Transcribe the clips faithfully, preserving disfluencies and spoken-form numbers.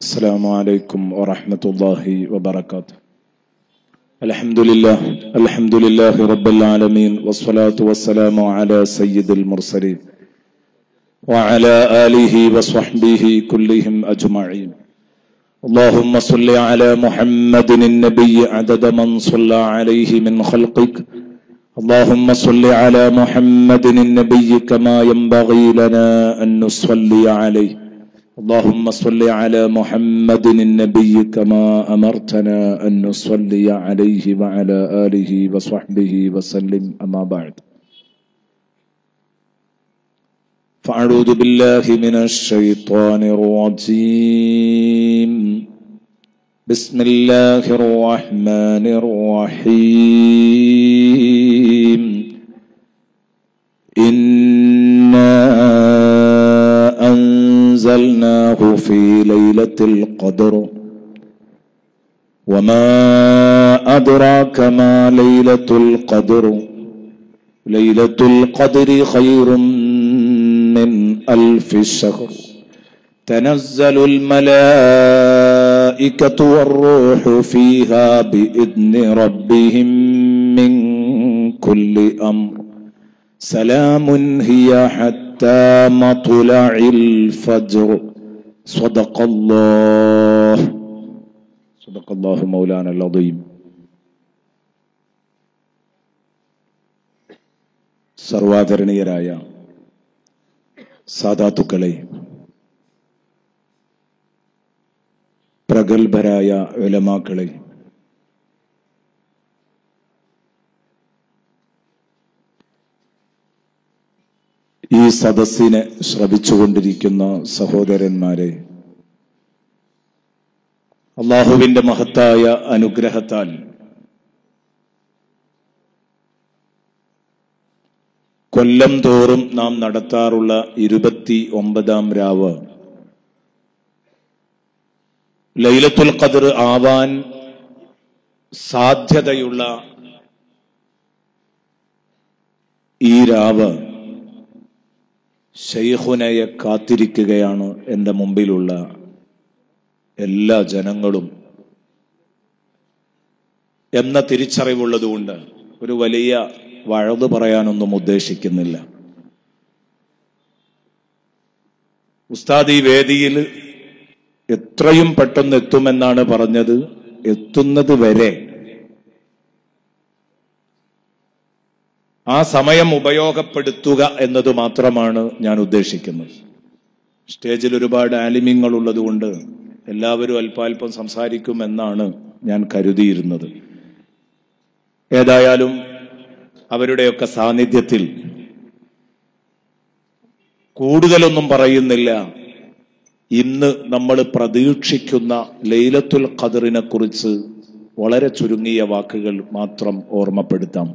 السلام عليكم ورحمة الله وبركاته. الحمد لله الحمد لله رب العالمين والصلاة والسلام على سيد المرسلين وعلى آله وصحبه كلهم أجمعين. اللهم صل على محمد النبي عدد من صلى عليه من خلقك. اللهم صل على محمد النبي كما ينبغي لنا أن نصلي عليه. اللهم صل على محمد النبي كما أمرتنا أن نصلي عليه وعلى آله وصحبه وسلم. أما بعد، فأعوذ بالله من الشيطان الرجيم. بسم الله الرحمن الرحيم. إنا أنزلناه في ليلة القدر وما أدراك ما ليلة القدر. ليلة القدر خير من ألف شهر. تنزل الملائكة والروح فيها بإذن ربهم من كل أمر. سلام هي حتى مطلع الفجر. صدق الله صدق الله مولانا العظيم. സർവാദരണീയരായ സാദാത്തുക്കളെ, പ്രഗത്ഭരായ ഉലമാക്കളെ, ഈ സദസ്സിനെ ശ്രവിച്ചുകൊണ്ടിരിക്കുന്ന സഹോദരന്മാരെ, അല്ലാഹുവിന്റെ മഹത്തായ അനുഗ്രഹത്താൽ കൊല്ലം തോറും നാം നടത്താറുള്ള ഇരുപത്തി ഒമ്പതാം രാവ് ലൈലത്തുൽ ഖദ്ർ ആവാൻ സാധ്യതയുള്ള ഈ രാവ് ശൈഖുനയെ കാത്തിരിക്കുകയാണ് എൻ്റെ മുമ്പിലുള്ള എല്ലാ ജനങ്ങളും എന്ന തിരിച്ചറിവുള്ളതുകൊണ്ട് ഒരു വലിയ വഴത് പറയാനൊന്നും ഉദ്ദേശിക്കുന്നില്ല. ഉസ്താദ് ഈ വേദിയിൽ എത്രയും പെട്ടെന്ന് എത്തുമെന്നാണ് പറഞ്ഞത്. എത്തുന്നത് വരെ ആ സമയം ഉപയോഗപ്പെടുത്തുക എന്നത് മാത്രമാണ് ഞാൻ ഉദ്ദേശിക്കുന്നത്. സ്റ്റേജിൽ ഒരുപാട് ആലിമ്യങ്ങൾ ഉള്ളതുകൊണ്ട് എല്ലാവരും അല്പാൽപ്പം സംസാരിക്കുമെന്നാണ് ഞാൻ കരുതിയിരുന്നത്. ഏതായാലും അവരുടെയൊക്കെ സാന്നിധ്യത്തിൽ കൂടുതലൊന്നും പറയുന്നില്ല. ഇന്ന് നമ്മൾ പ്രതീക്ഷിക്കുന്ന ലൈലത്തുൽ ഖദ്റിനെ കുറിച്ച് വളരെ ചുരുങ്ങിയ വാക്കുകൾ മാത്രം ഓർമ്മപ്പെടുത്താം.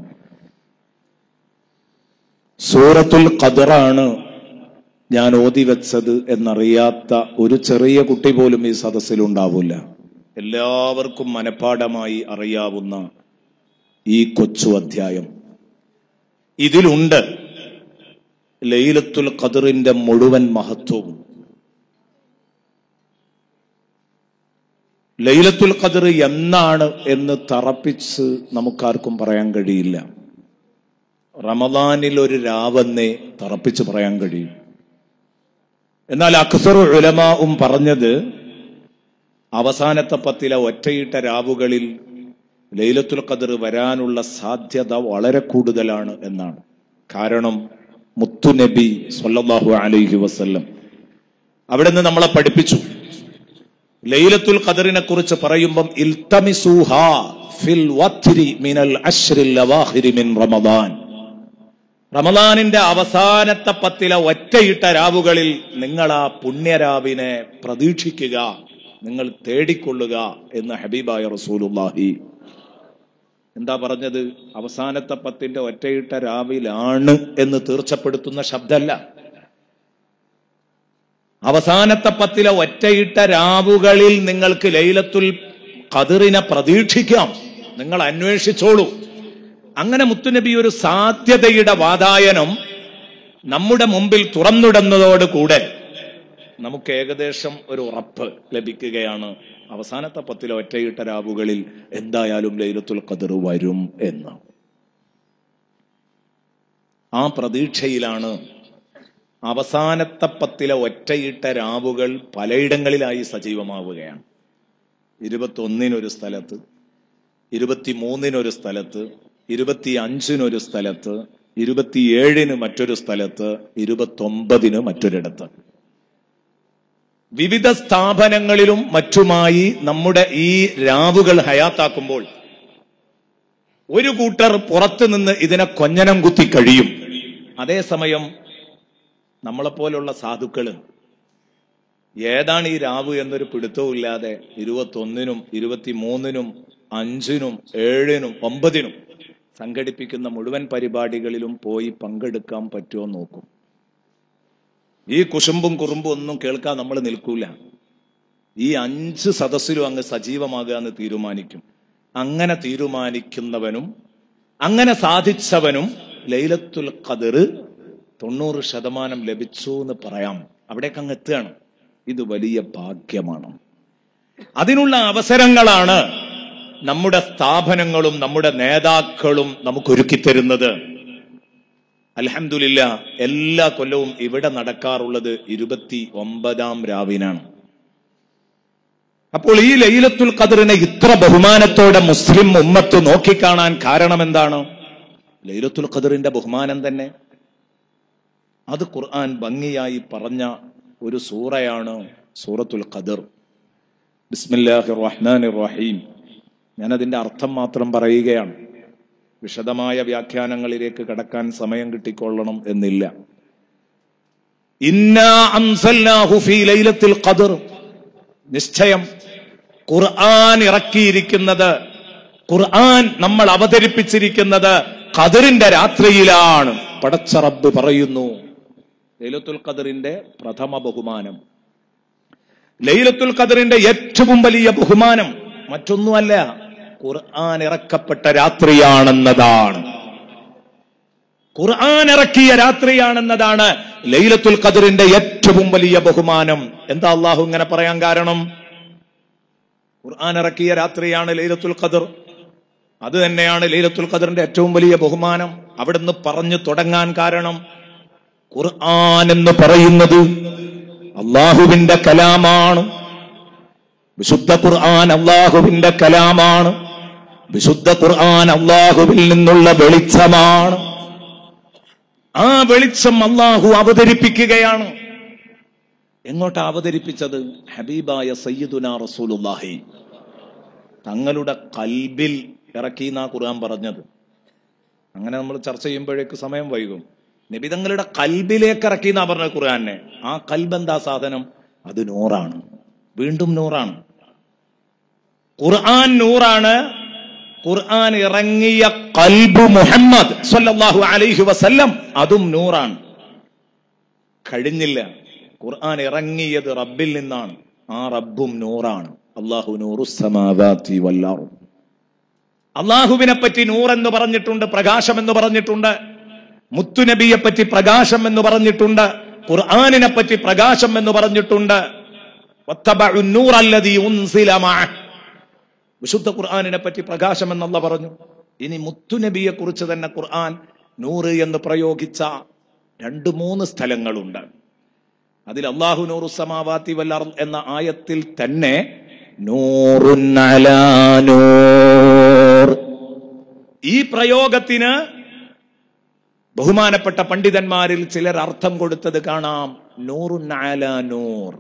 സൂറത്തുൽ ഖദ്റാണ് ഞാൻ ഓതി വെച്ചത് എന്നറിയാത്ത ഒരു ചെറിയ കുട്ടി പോലും ഈ സദസ്സിലുണ്ടാവില്ല. എല്ലാവർക്കും മനഃപ്പാഠമായി അറിയാവുന്ന ഈ കൊച്ചു അധ്യായം, ഇതിലുണ്ട് ലൈലത്തുൽ ഖദ്റിന്റെ മുഴുവൻ മഹത്വവും. ലൈലത്തുൽ ഖദ്ർ എന്നാണ് എന്ന് തറപ്പിച്ച് നമുക്കാർക്കും പറയാൻ കഴിയില്ല. റമദാനിൽ ഒരു രാവെന്നേ തറപ്പിച്ച് പറയാൻ കഴിയും. എന്നാൽ അക്സറു ഉലമാഉം പറഞ്ഞത് അവസാനത്തെ പത്തിലെ ഒറ്റയിട്ട രാവുകളിൽ ലൈലത്തുൽ ഖദ്ർ വരാനുള്ള സാധ്യത വളരെ കൂടുതലാണ് എന്നാണ്. കാരണം മുത്തുനബി സ്വല്ലല്ലാഹു അലൈഹി വസല്ലം അവിടെ നിന്ന് നമ്മളെ പഠിപ്പിച്ചു. ലൈലത്തുൽ ഖദ്റിനെ കുറിച്ച് പറയുമ്പം ഇൽതമിസൂഹാ ഫിൽ വത്രി മിനൽ അശ്റിൽ ലവാഖിരി മിൻ റമദാൻ. റമദാനിന്റെ അവസാനത്തെ പത്തിലെ ഒറ്റയിട്ട രാവുകളിൽ നിങ്ങൾ ആ പുണ്യരാവിനെ പ്രതീക്ഷിക്കുക, നിങ്ങൾ തേടിക്കൊള്ളുക എന്ന് ഹബീബായ റസൂലുള്ളാഹി. എന്താ പറഞ്ഞത്? അവസാനത്തെ പത്തിന്റെ ഒറ്റയിട്ട രാവിലാണ് എന്ന് തീർച്ചപ്പെടുത്തുന്ന ശബ്ദമല്ല. അവസാനത്തെ പത്തിലെ ഒറ്റയിട്ട രാവുകളിൽ നിങ്ങൾക്ക് ലൈലത്തുൽ ഖദ്റിനെ പ്രതീക്ഷിക്കാം, നിങ്ങൾ അന്വേഷിച്ചോളൂ. അങ്ങനെ മുത്തുനബി ഒരു സാധ്യതയുടെ വാതായനം നമ്മുടെ മുമ്പിൽ തുറന്നിടുന്നതോടുകൂടെ നമുക്ക് ഏകദേശം ഒരു ഉറപ്പ് ലഭിക്കുകയാണ് അവസാനത്തെ പത്തിലെ ഒറ്റയിട്ട രാവുകളിൽ എന്തായാലും ലൈലത്തുൽ ഖദർ വരും എന്ന്. ആ പ്രതീക്ഷയിലാണ് അവസാനത്തെ പത്തിലെ ഒറ്റയിട്ട രാവുകൾ പലയിടങ്ങളിലായി സജീവമാവുകയാണ്. ഇരുപത്തി ഒന്നിനൊരു സ്ഥലത്ത്, ഇരുപത്തിമൂന്നിനൊരു സ്ഥലത്ത്, ഇരുപത്തി അഞ്ചിനൊരു സ്ഥലത്ത്, ഇരുപത്തിയേഴിന് മറ്റൊരു സ്ഥലത്ത്, ഇരുപത്തി ഒമ്പതിന് മറ്റൊരിടത്ത്. വിവിധ സ്ഥാപനങ്ങളിലും മറ്റുമായി നമ്മുടെ ഈ രാവുകൾ ഹയാത്താക്കുമ്പോൾ ഒരു കൂട്ടർ പുറത്തു നിന്ന് ഇതിനെ കൊഞ്ഞനം കുത്തി കഴിയും. അതേസമയം നമ്മളെപ്പോലുള്ള സാധുക്കള് ഏതാണ് ഈ രാവ് എന്നൊരു പിടുത്തവും ഇല്ലാതെ ഇരുപത്തി ഒന്നിനും ഇരുപത്തിമൂന്നിനും അഞ്ചിനും ഏഴിനും ഒമ്പതിനും സംഘടിപ്പിക്കുന്ന മുഴുവൻ പരിപാടികളിലും പോയി പങ്കെടുക്കാൻ പറ്റുമോ നോക്കും. ഈ കുശുമ്പും കുറുമ്പും ഒന്നും കേൾക്കാൻ നമ്മൾ നിൽക്കൂല. ഈ അഞ്ച് സദസ്സിലും അങ്ങ് സജീവമാകുക എന്ന് തീരുമാനിക്കും. അങ്ങനെ തീരുമാനിക്കുന്നവനും അങ്ങനെ സാധിച്ചവനും ലൈലത്തുൽ ഖദർ തൊണ്ണൂറ് ശതമാനം ലഭിച്ചു എന്ന് പറയാം. അവിടേക്ക് അങ്ങ് എത്തുകയാണ്. ഇത് വലിയ ഭാഗ്യമാണ്. അതിനുള്ള അവസരങ്ങളാണ് നമ്മുടെ സ്ഥാപനങ്ങളും നമ്മുടെ നേതാക്കളും നമുക്ക് ഒരുക്കിത്തരുന്നത്. അൽഹംദുലില്ലാ, എല്ലാ കൊല്ലവും ഇവിടെ നടക്കാറുള്ളത് ഇരുപത്തി ഒമ്പതാം രാവിനാണ്. അപ്പോൾ ഈ ലൈലത്തുൽ ഖദറിനെ ഇത്ര ബഹുമാനത്തോടെ മുസ്ലിം ഉമ്മത്ത് നോക്കിക്കാണാൻ കാരണം എന്താണ്? ലൈലത്തുൽ ഖദറിന്റെ ബഹുമാനം തന്നെ. അത് ഖുർആൻ ഭംഗിയായി പറഞ്ഞ ഒരു സൂറയാണ് സൂറത്തുൽ ഖദർ. ബിസ്മില്ലാഹിർ റഹ്മാനിർ റഹീം. ഞാൻ അതിന്റെ അർത്ഥം മാത്രം പറയുകയാണ്. വിശദമായ വ്യാഖ്യാനങ്ങളിലേക്ക് കടക്കാൻ സമയം കിട്ടിക്കൊള്ളണം എന്നില്ല. ഇന്നാ അൻസൽനാഹു ഫീ ലൈലത്തുൽ ഖദർ. നിശ്ചയം ഖുർആൻ ഇറക്കിയിരിക്കുന്നത്, ഖുർആൻ നമ്മൾ അവതരിപ്പിച്ചിരിക്കുന്നത് ഖദറിന്റെ രാത്രിയിലാണ്. പടച്ച റബ്ബ് പറയുന്നു, ലൈലത്തുൽ ഖദറിന്റെ പ്രഥമ ബഹുമാനം, ലൈലത്തുൽ ഖദറിന്റെ ഏറ്റവും വലിയ ബഹുമാനം മറ്റൊന്നുമല്ല, ഖുർആൻ ഇറക്കപ്പെട്ട രാത്രിയാണെന്നതാണ്. ഖുർആൻ ഇറക്കിയ രാത്രിയാണെന്നതാണ് ലൈലത്തുൽ ഖദറിന്റെ ഏറ്റവും വലിയ ബഹുമാനം. എന്താ അള്ളാഹു ഇങ്ങനെ പറയാൻ കാരണം? ഖുർആൻ ഇറക്കിയ രാത്രിയാണ് ലൈലത്തുൽ ഖദർ. അത് തന്നെയാണ് ലൈലത്തുൽ ഖദറിന്റെ ഏറ്റവും വലിയ ബഹുമാനം. അവിടുന്ന് പറഞ്ഞു തുടങ്ങാൻ കാരണം, ഖുർആൻ എന്ന് പറയുന്നത് അള്ളാഹുവിന്റെ കലാമാണ്. വിശുദ്ധ ഖുർആൻ അള്ളാഹുവിന്റെ കലാമാണ്. വിശുദ്ധ ഖുർആൻ അള്ളാഹുവിൽ നിന്നുള്ള വെളിച്ചമാണ്. ആ വെളിച്ചം അള്ളാഹു അവതരിപ്പിക്കുകയാണ്. എങ്ങോട്ടാ അവതരിപ്പിച്ചത്? ഹബീബായ സയ്യിദുനാ റസൂലുള്ളാഹി തങ്ങളുടെ കൽബിൽ ഇറക്കിയെന്നാ ഖുർആൻ പറഞ്ഞത്. അങ്ങനെ നമ്മൾ ചർച്ച ചെയ്യുമ്പോഴേക്ക് സമയം വൈകും. നബി തങ്ങളുടെ കൽബിലേക്ക് ഇറക്കിയെന്നാ പറഞ്ഞത് ഖുർആനെ. ആ കൽബ് എന്താ സാധനം? അത് നൂറാണ്, വീണ്ടും നൂറാണ്. ഖുർആൻ നൂറാണ്. ഖുർആൻ ഇറങ്ങിയ ഖൽബ് മുഹമ്മദ് സ്വല്ലല്ലാഹു അലൈഹി വസല്ലം അതും നൂറാണ്. കഴിഞ്ഞില്ല. ഖുർആൻ ഇറങ്ങിയത് റബ്ബിൽ നിന്നാണ്. ആ റബ്ബും നൂറാണ്. അല്ലാഹു നൂറുസ് സമാവാതി വൽ അർദ്. അള്ളാഹുവിനെ പറ്റി നൂർ എന്ന് പറഞ്ഞിട്ടുണ്ട്, പ്രകാശം എന്ന് പറഞ്ഞിട്ടുണ്ട്. മുത്തുനബിയെ പറ്റി പ്രകാശം എന്ന് പറഞ്ഞിട്ടുണ്ട്. ഖുർആനിനെ പറ്റി പ്രകാശം എന്ന് പറഞ്ഞിട്ടുണ്ട്. വത്തബഉ നൂറ അല്ലദീ ഉൻസില മഅഹ്. വിശുദ്ധ ഖുർആനിനെ പറ്റി പ്രകാശം എന്ന് അല്ലാഹു പറഞ്ഞു. ഇനി മുത്തുനബിയെ കുറിച്ച് തന്നെ ഖുർആൻ നൂറ് എന്ന് പ്രയോഗിച്ച രണ്ട് മൂന്ന് സ്ഥലങ്ങളുണ്ട്. അതിൽ അല്ലാഹു നൂറുസ് സമാവാതി വൽ അർദ് എന്ന ആയത്തിൽ തന്നെ നൂറുൻ അലാ നൂർ, ഈ പ്രയോഗത്തിന് ബഹുമാനപ്പെട്ട പണ്ഡിതന്മാരിൽ ചിലർ അർത്ഥം കൊടുത്തത് കാണാം. നൂറുൻ അലാ നൂർ,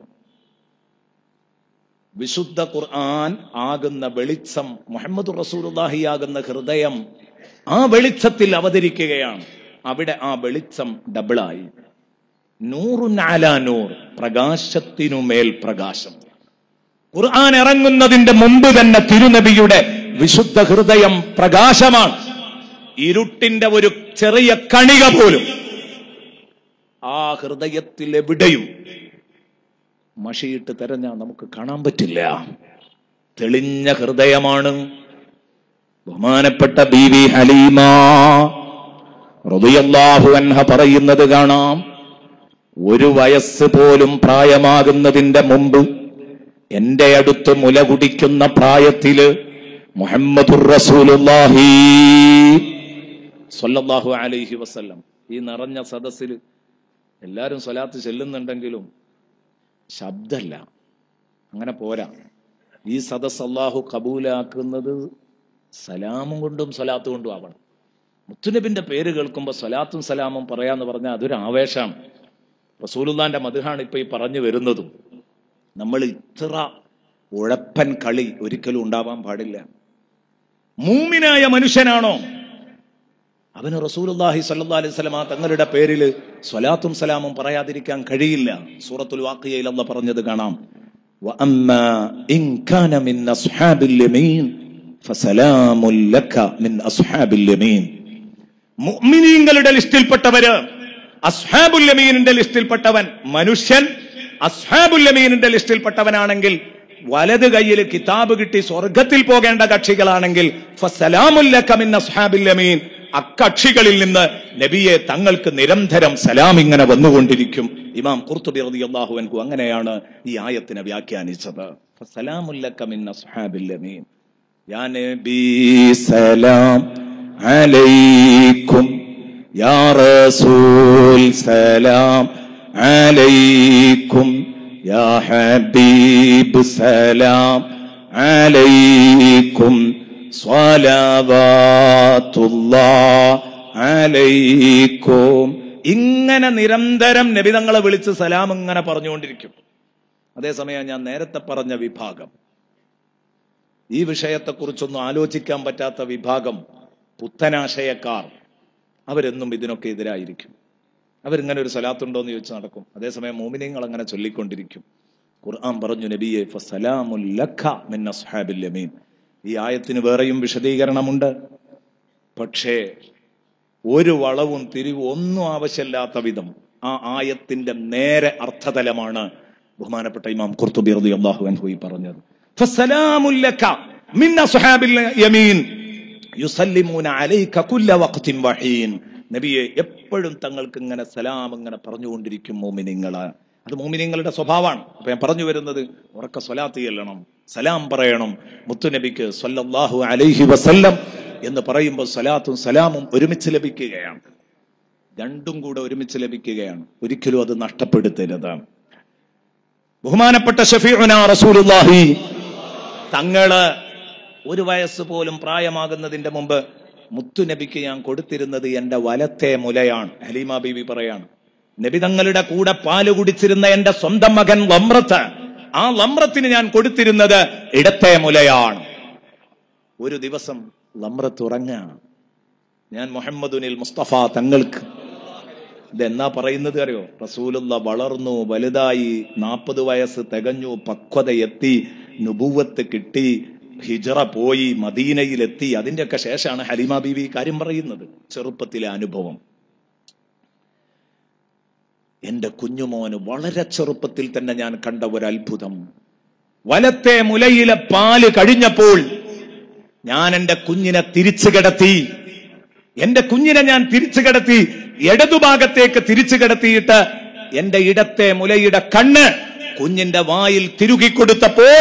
വിശുദ്ധ ഖുർആൻ ആകുന്ന വെളിച്ചം, മുഹമ്മദ് റസൂലുള്ളാഹി ആകുന്ന ഹൃദയം ആ വെളിച്ചത്തിൽ അവതരിക്കുകയാണ്. അവിടെ ആ വെളിച്ചം ഡബിളായി. നൂറുൻ അലാ നൂർ, പ്രകാശത്തിനുമേൽ പ്രകാശം. ഖുർആൻ ഇറങ്ങുന്നതിന്റെ മുമ്പ് തന്നെ തിരുനബിയുടെ വിശുദ്ധ ഹൃദയം പ്രകാശമാണ്. ഇരുട്ടിന്റെ ഒരു ചെറിയ കണിക പോലും ആ ഹൃദയത്തിൽ എവിടെയും മഷിയിട്ട് തെരഞ്ഞാൽ നമുക്ക് കാണാൻ പറ്റില്ല. തെളിഞ്ഞ ഹൃദയമാണ്. ബഹുമാനപ്പെട്ട ബീവി ഹലീമ റളിയല്ലാഹു അൻഹ പറയുന്നത് കാണാം. ഒരു വയസ്സ് പോലും പ്രായമാകുന്നതിന്റെ മുമ്പ് എന്റെ അടുത്ത് മുല കുടിക്കുന്ന പ്രായത്തില് മുഹമ്മദുർ റസൂലുള്ളാഹി സ്വല്ലല്ലാഹു അലൈഹി വസല്ലം ഈ നിറഞ്ഞ സദസ്സിൽ എല്ലാരും സ്വലാത്ത് ചെല്ലുന്നുണ്ടെങ്കിലും ശബ്ദമല്ല, അങ്ങനെ പോരാ. ഈ സദസ് അള്ളാഹു കബൂലാക്കുന്നത് സലാമും കൊണ്ടും സ്വലാത്ത് കൊണ്ടും ആവണം. മുത്തുനബിന്റെ പേര് കേൾക്കുമ്പോൾ സ്വലാത്തും സലാമും പറയാന്ന് പറഞ്ഞാൽ അതൊരു ആവേശമാണ്. റസൂലുള്ളാന്റെ മദ്ഹാണ് ഇപ്പൊ ഈ പറഞ്ഞു വരുന്നതും. നമ്മൾ ഇത്ര ഉഴപ്പൻ കളി ഒരിക്കലും ഉണ്ടാവാൻ പാടില്ല. മൂമിനായ മനുഷ്യനാണോ അവന് റസൂലുള്ളാഹി സ്വല്ലല്ലാഹു അലൈഹി വസല്ലം തങ്ങളുടെ പേരിൽ സ്വലാത്തും സലാമും പറയാതിരിക്കാൻ കഴിയില്ല. സൂറത്തുൽ വാഖിയയിൽ അല്ലാഹ് പറഞ്ഞത് കാണാം, വഅമ്മാ ഇൻ കാന മിൻ അസ്ഹാബിൽ യമീൻ ഫസലാമുൻ ലക മിൻ അസ്ഹാബിൽ യമീൻ. മുഅ്മിനീങ്ങളുടെ ലിസ്റ്റിൽപ്പെട്ടവര്, അസ്ഹാബുൽ യമീനിന്റെ ലിസ്റ്റിൽപ്പെട്ടവൻ മനുഷ്യൻ അസ്ഹാബുൽ യമീനിന്റെ ലിസ്റ്റിൽപ്പെട്ടവനാണെങ്കിൽ, വലത് കയ്യിൽ കിതാബ് കിട്ടി സ്വർഗത്തിൽ പോകേണ്ട കക്ഷികളാണെങ്കിൽ ഫസലാമുൻ ലക മിൻ അസ്ഹാബിൽ യമീൻ, അക്കക്ഷികളിൽ നിന്ന് നബിയെ തങ്ങൾക്ക് നിരന്തരം സലാം ഇങ്ങനെ വന്നുകൊണ്ടിരിക്കും. ഇമാം ഖുർത്തുബി റളിയല്ലാഹു അൻഹു അങ്ങനെയാണ് ഈ ആയത്തിനെ വ്യാഖ്യാനിച്ചത്. ഫസലാമുൻ ലക മിൻ അസ്ഹാബിൽ യമീൻ. യാ നബി സലാം അലൈക്കും, യാ റസൂൽ സലാം അലൈക്കും, യാ ഹബീബ് സലാം അലൈക്കും, സ്വലവാത്തുല്ലാഹ് അലൈക്കും. ഇങ്ങനെ നിരന്തരം നബി തങ്ങളെ വിളിച്ച് സലാം ഇങ്ങനെ പറഞ്ഞുകൊണ്ടിരിക്കും. അതേസമയം ഞാൻ നേരത്തെ പറഞ്ഞ വിഭാഗം, ഈ വിഷയത്തെക്കുറിച്ചൊന്നും ആലോചിക്കാൻ പറ്റാത്ത വിഭാഗം പുത്തനാശയക്കാർ, അവരെന്നും ഇതിനൊക്കെ എതിരായിരിക്കും. അവരിങ്ങനെ ഒരു സലാത്തുണ്ടോ എന്ന് ചോദിച്ച് നടക്കും. അതേസമയം മോമിനീങ്ങൾ അങ്ങനെ ചൊല്ലിക്കൊണ്ടിരിക്കും. ഖുർആൻ പറഞ്ഞു, നബിയെ ഫസലാമുൽ ലക മിൻ അസ്ഹാബിൽ യമീൻ. ഈ ആയത്തിന് വേറെയും വിശദീകരണമുണ്ട്. പക്ഷേ ഒരു വളവും തിരിവും ഒന്നും ആവശ്യമില്ലാത്ത വിധം ആ ആയത്തിന്റെ നേരെ അർത്ഥതലമാണ് ബഹുമാനപ്പെട്ട ഇമാം ഖുർത്തുബി റളിയല്ലാഹു അൻഹു ഈ പറഞ്ഞത്. ഫസലാമുൽ ലക മിൻ അസ്ഹാബിൽ യമീൻ യുസല്ലിമൂന അലൈക കുല്ല വഖ്തിൻ വഹീൻ. നബിയെ എപ്പോഴും തങ്ങൾക്ക് ഇങ്ങനെ സലാം ഇങ്ങനെ പറഞ്ഞുകൊണ്ടിരിക്കും മോമിനിങ്ങള്. അത് മോമിനിങ്ങളുടെ സ്വഭാവമാണ്. അപ്പൊ ഞാൻ പറഞ്ഞു വരുന്നത്, ഉറക്ക സ്വലാത്ത് ചെല്ലണം, സലാം പറയണം. മുത്തുനബിക്ക് സ്വല്ലല്ലാഹു അലൈഹി വസല്ലം എന്ന് പറയുമ്പോൾ സ്വലാത്തും സലാമും ഒരുമിച്ച് ലഭിക്കുകയാണ്. രണ്ടും കൂടെ ഒരുമിച്ച് ലഭിക്കുകയാണ്. ഒരിക്കലും അത് നഷ്ടപ്പെടുത്തരുത്. ബഹുമാനപ്പെട്ട ഷഫീഉനാ റസൂലുള്ളാഹി തങ്ങള് ഒരു വയസ്സ് പോലും പ്രായമാകുന്നതിന്റെ മുമ്പ് മുത്തുനബിക്ക് ഞാൻ കൊടുത്തിരുന്നത് എന്റെ വലത്തെ മുലയാണ്. ഹലീമ ബീവി പറയാണ്, നബി തങ്ങളുടെ കൂടെ പാല് കുടിച്ചിരുന്ന എന്റെ സ്വന്തം മകൻ ലംറത്ത്, ആ ലംറത്തിന് ഞാൻ കൊടുത്തിരുന്നത് ഇടത്തെ മുലയാണ്. ഒരു ദിവസം ലംറത്ത് ഉറങ്ങാണ്. ഞാൻ മുഹമ്മദുനിൽ മുസ്തഫ തങ്ങൾക്ക് ഇതെന്നാ പറയുന്നത് അറിയോ? റസൂലുള്ള വളർന്നു വലുതായി, നാൽപ്പത് വയസ്സ് തികഞ്ഞു, പക്വതയെത്തി, നുബുവത്ത് കിട്ടി, ഹിജറ പോയി, മദീനയിലെത്തി. അതിന്റെയൊക്കെ ശേഷമാണ് ഹലീമ ബീവി കാര്യം പറയുന്നത്. ചെറുപ്പത്തിലെ അനുഭവം. എന്റെ കുഞ്ഞുമോന് വളരെ ചെറുപ്പത്തിൽ തന്നെ ഞാൻ കണ്ട ഒരു അത്ഭുതം. വലത്തെ മുലയിലെ പാല് കഴിഞ്ഞപ്പോൾ ഞാൻ എന്റെ കുഞ്ഞിനെ തിരിച്ചു കിടത്തി. എന്റെ കുഞ്ഞിനെ ഞാൻ തിരിച്ചു കിടത്തി, ഇടതുഭാഗത്തേക്ക് തിരിച്ചു കിടത്തിയിട്ട് എന്റെ ഇടത്തെ മുലയുടെ കണ്ണ് കുഞ്ഞിന്റെ വായിൽ തിരുകിക്കൊടുത്തപ്പോൾ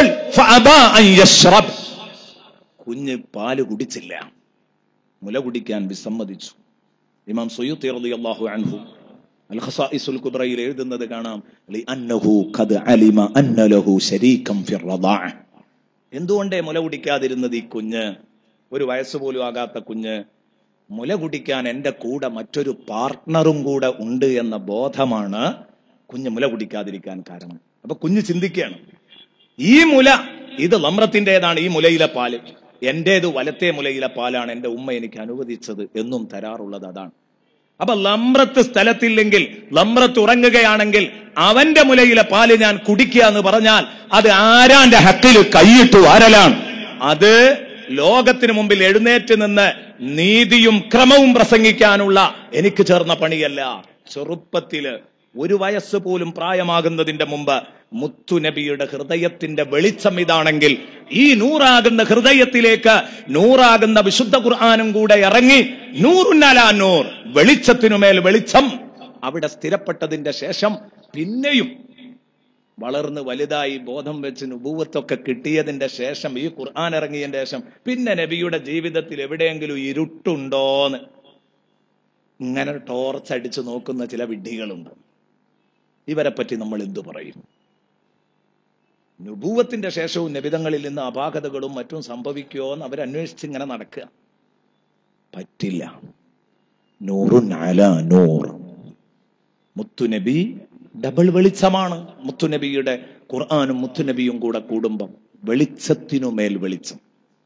കുഞ്ഞ് പാല് കുടിച്ചില്ല, മുല കുടിക്കാൻ വിസമ്മതിച്ചു. ഇമാം സുയൂത്തി റളിയല്ലാഹു അൻഹു അൽ ഖസായിസുൽ കുബ്രയിൽ എഴുതുന്നത് കാണാം, ലിഅന്നഹു ഖദ് അലിമ അന്ന ലഹു ശരീകം ഫി റദാഅ. എന്തുകൊണ്ടേ മുല കുടിക്കാതിരുന്നത് ഈ കുഞ്ഞ്? ഒരു വയസ്സ് പോലും ആകാത്ത കുഞ്ഞ് മുല കുടിക്കാൻ എന്റെ കൂടെ മറ്റൊരു പാർട്ട്ണറും കൂടെ ഉണ്ട് എന്ന ബോധമാണ് കുഞ്ഞ് മുല കുടിക്കാതിരിക്കാൻ കാരണം. അപ്പൊ കുഞ്ഞ് ചിന്തിക്കുകയാണ്, ഈ മുല ഇത് ലംറത്തിൻ്റെതാണ്, ഈ മുലയിലെ പാല് എന്റേത് വലത്തെ മുലയിലെ പാലാണ്, എന്റെ ഉമ്മ എനിക്ക് അനുവദിച്ചത്, എന്നും തരാറുള്ളത് അതാണ്. അപ്പൊ ലംറത്ത് സ്ഥലത്തില്ലെങ്കിൽ, ലംറത്ത് ഉറങ്ങുകയാണെങ്കിൽ അവന്റെ മുലയിലെ പാല് ഞാൻ കുടിക്കുക എന്ന് പറഞ്ഞാൽ അത് ആരാന്റെ ഹക്കിൽ കൈയിട്ട് വാരലാണ്. അത് ലോകത്തിന് മുമ്പിൽ എഴുന്നേറ്റ് നിന്ന് നീതിയും ക്രമവും പ്രസംഗിക്കാനുള്ള എനിക്ക് ചേർന്ന പണിയല്ല. ചെറുപ്പത്തില് ഒരു വയസ്സ് പോലും പ്രായമാകുന്നതിന്റെ മുമ്പ് മുത്തുനബിയുടെ ഹൃദയത്തിന്റെ വെളിച്ചം ഇതാണെങ്കിൽ, ഈ നൂറാകുന്ന ഹൃദയത്തിലേക്ക് നൂറാകുന്ന വിശുദ്ധ ഖുർആനും കൂടെ ഇറങ്ങി, നൂറുന്നലാ നൂർ, വെളിച്ചത്തിനുമേൽ വെളിച്ചം അവിടെ സ്ഥിരപ്പെട്ടതിന്റെ ശേഷം പിന്നെയും വളർന്ന് വലുതായി ബോധം വെച്ച് നുബുവത്തൊക്കെ കിട്ടിയതിന്റെ ശേഷം ഈ ഖുർആൻ ഇറങ്ങിയതിന്റെ ശേഷം പിന്നെ നബിയുടെ ജീവിതത്തിൽ എവിടെയെങ്കിലും ഇരുട്ടുണ്ടോന്ന് ഇങ്ങനെ ടോർച്ച് അടിച്ചു നോക്കുന്ന ചില വിഡ്ഢികളുണ്ട്. ഇവരെ പറ്റി നമ്മൾ എന്തു പറയും? നുബുവത്തിന്റെ ശേഷവും നബിതങ്ങളിൽ നിന്ന് അപാകതകളും മറ്റും സംഭവിക്കുമോ എന്ന് അവരന്വേഷിച്ച് ഇങ്ങനെ നടക്കുക. പറ്റില്ല. നൂറുൻ അലാ നൂർ. മുത്തുനബി ഡബിൾ വെളിച്ചമാണ്. മുത്തുനബിയുടെ ഖുർആനും മുത്തുനബിയും കൂടെ കൂടുമ്പം വെളിച്ചത്തിനുമേൽ വെളിച്ചം.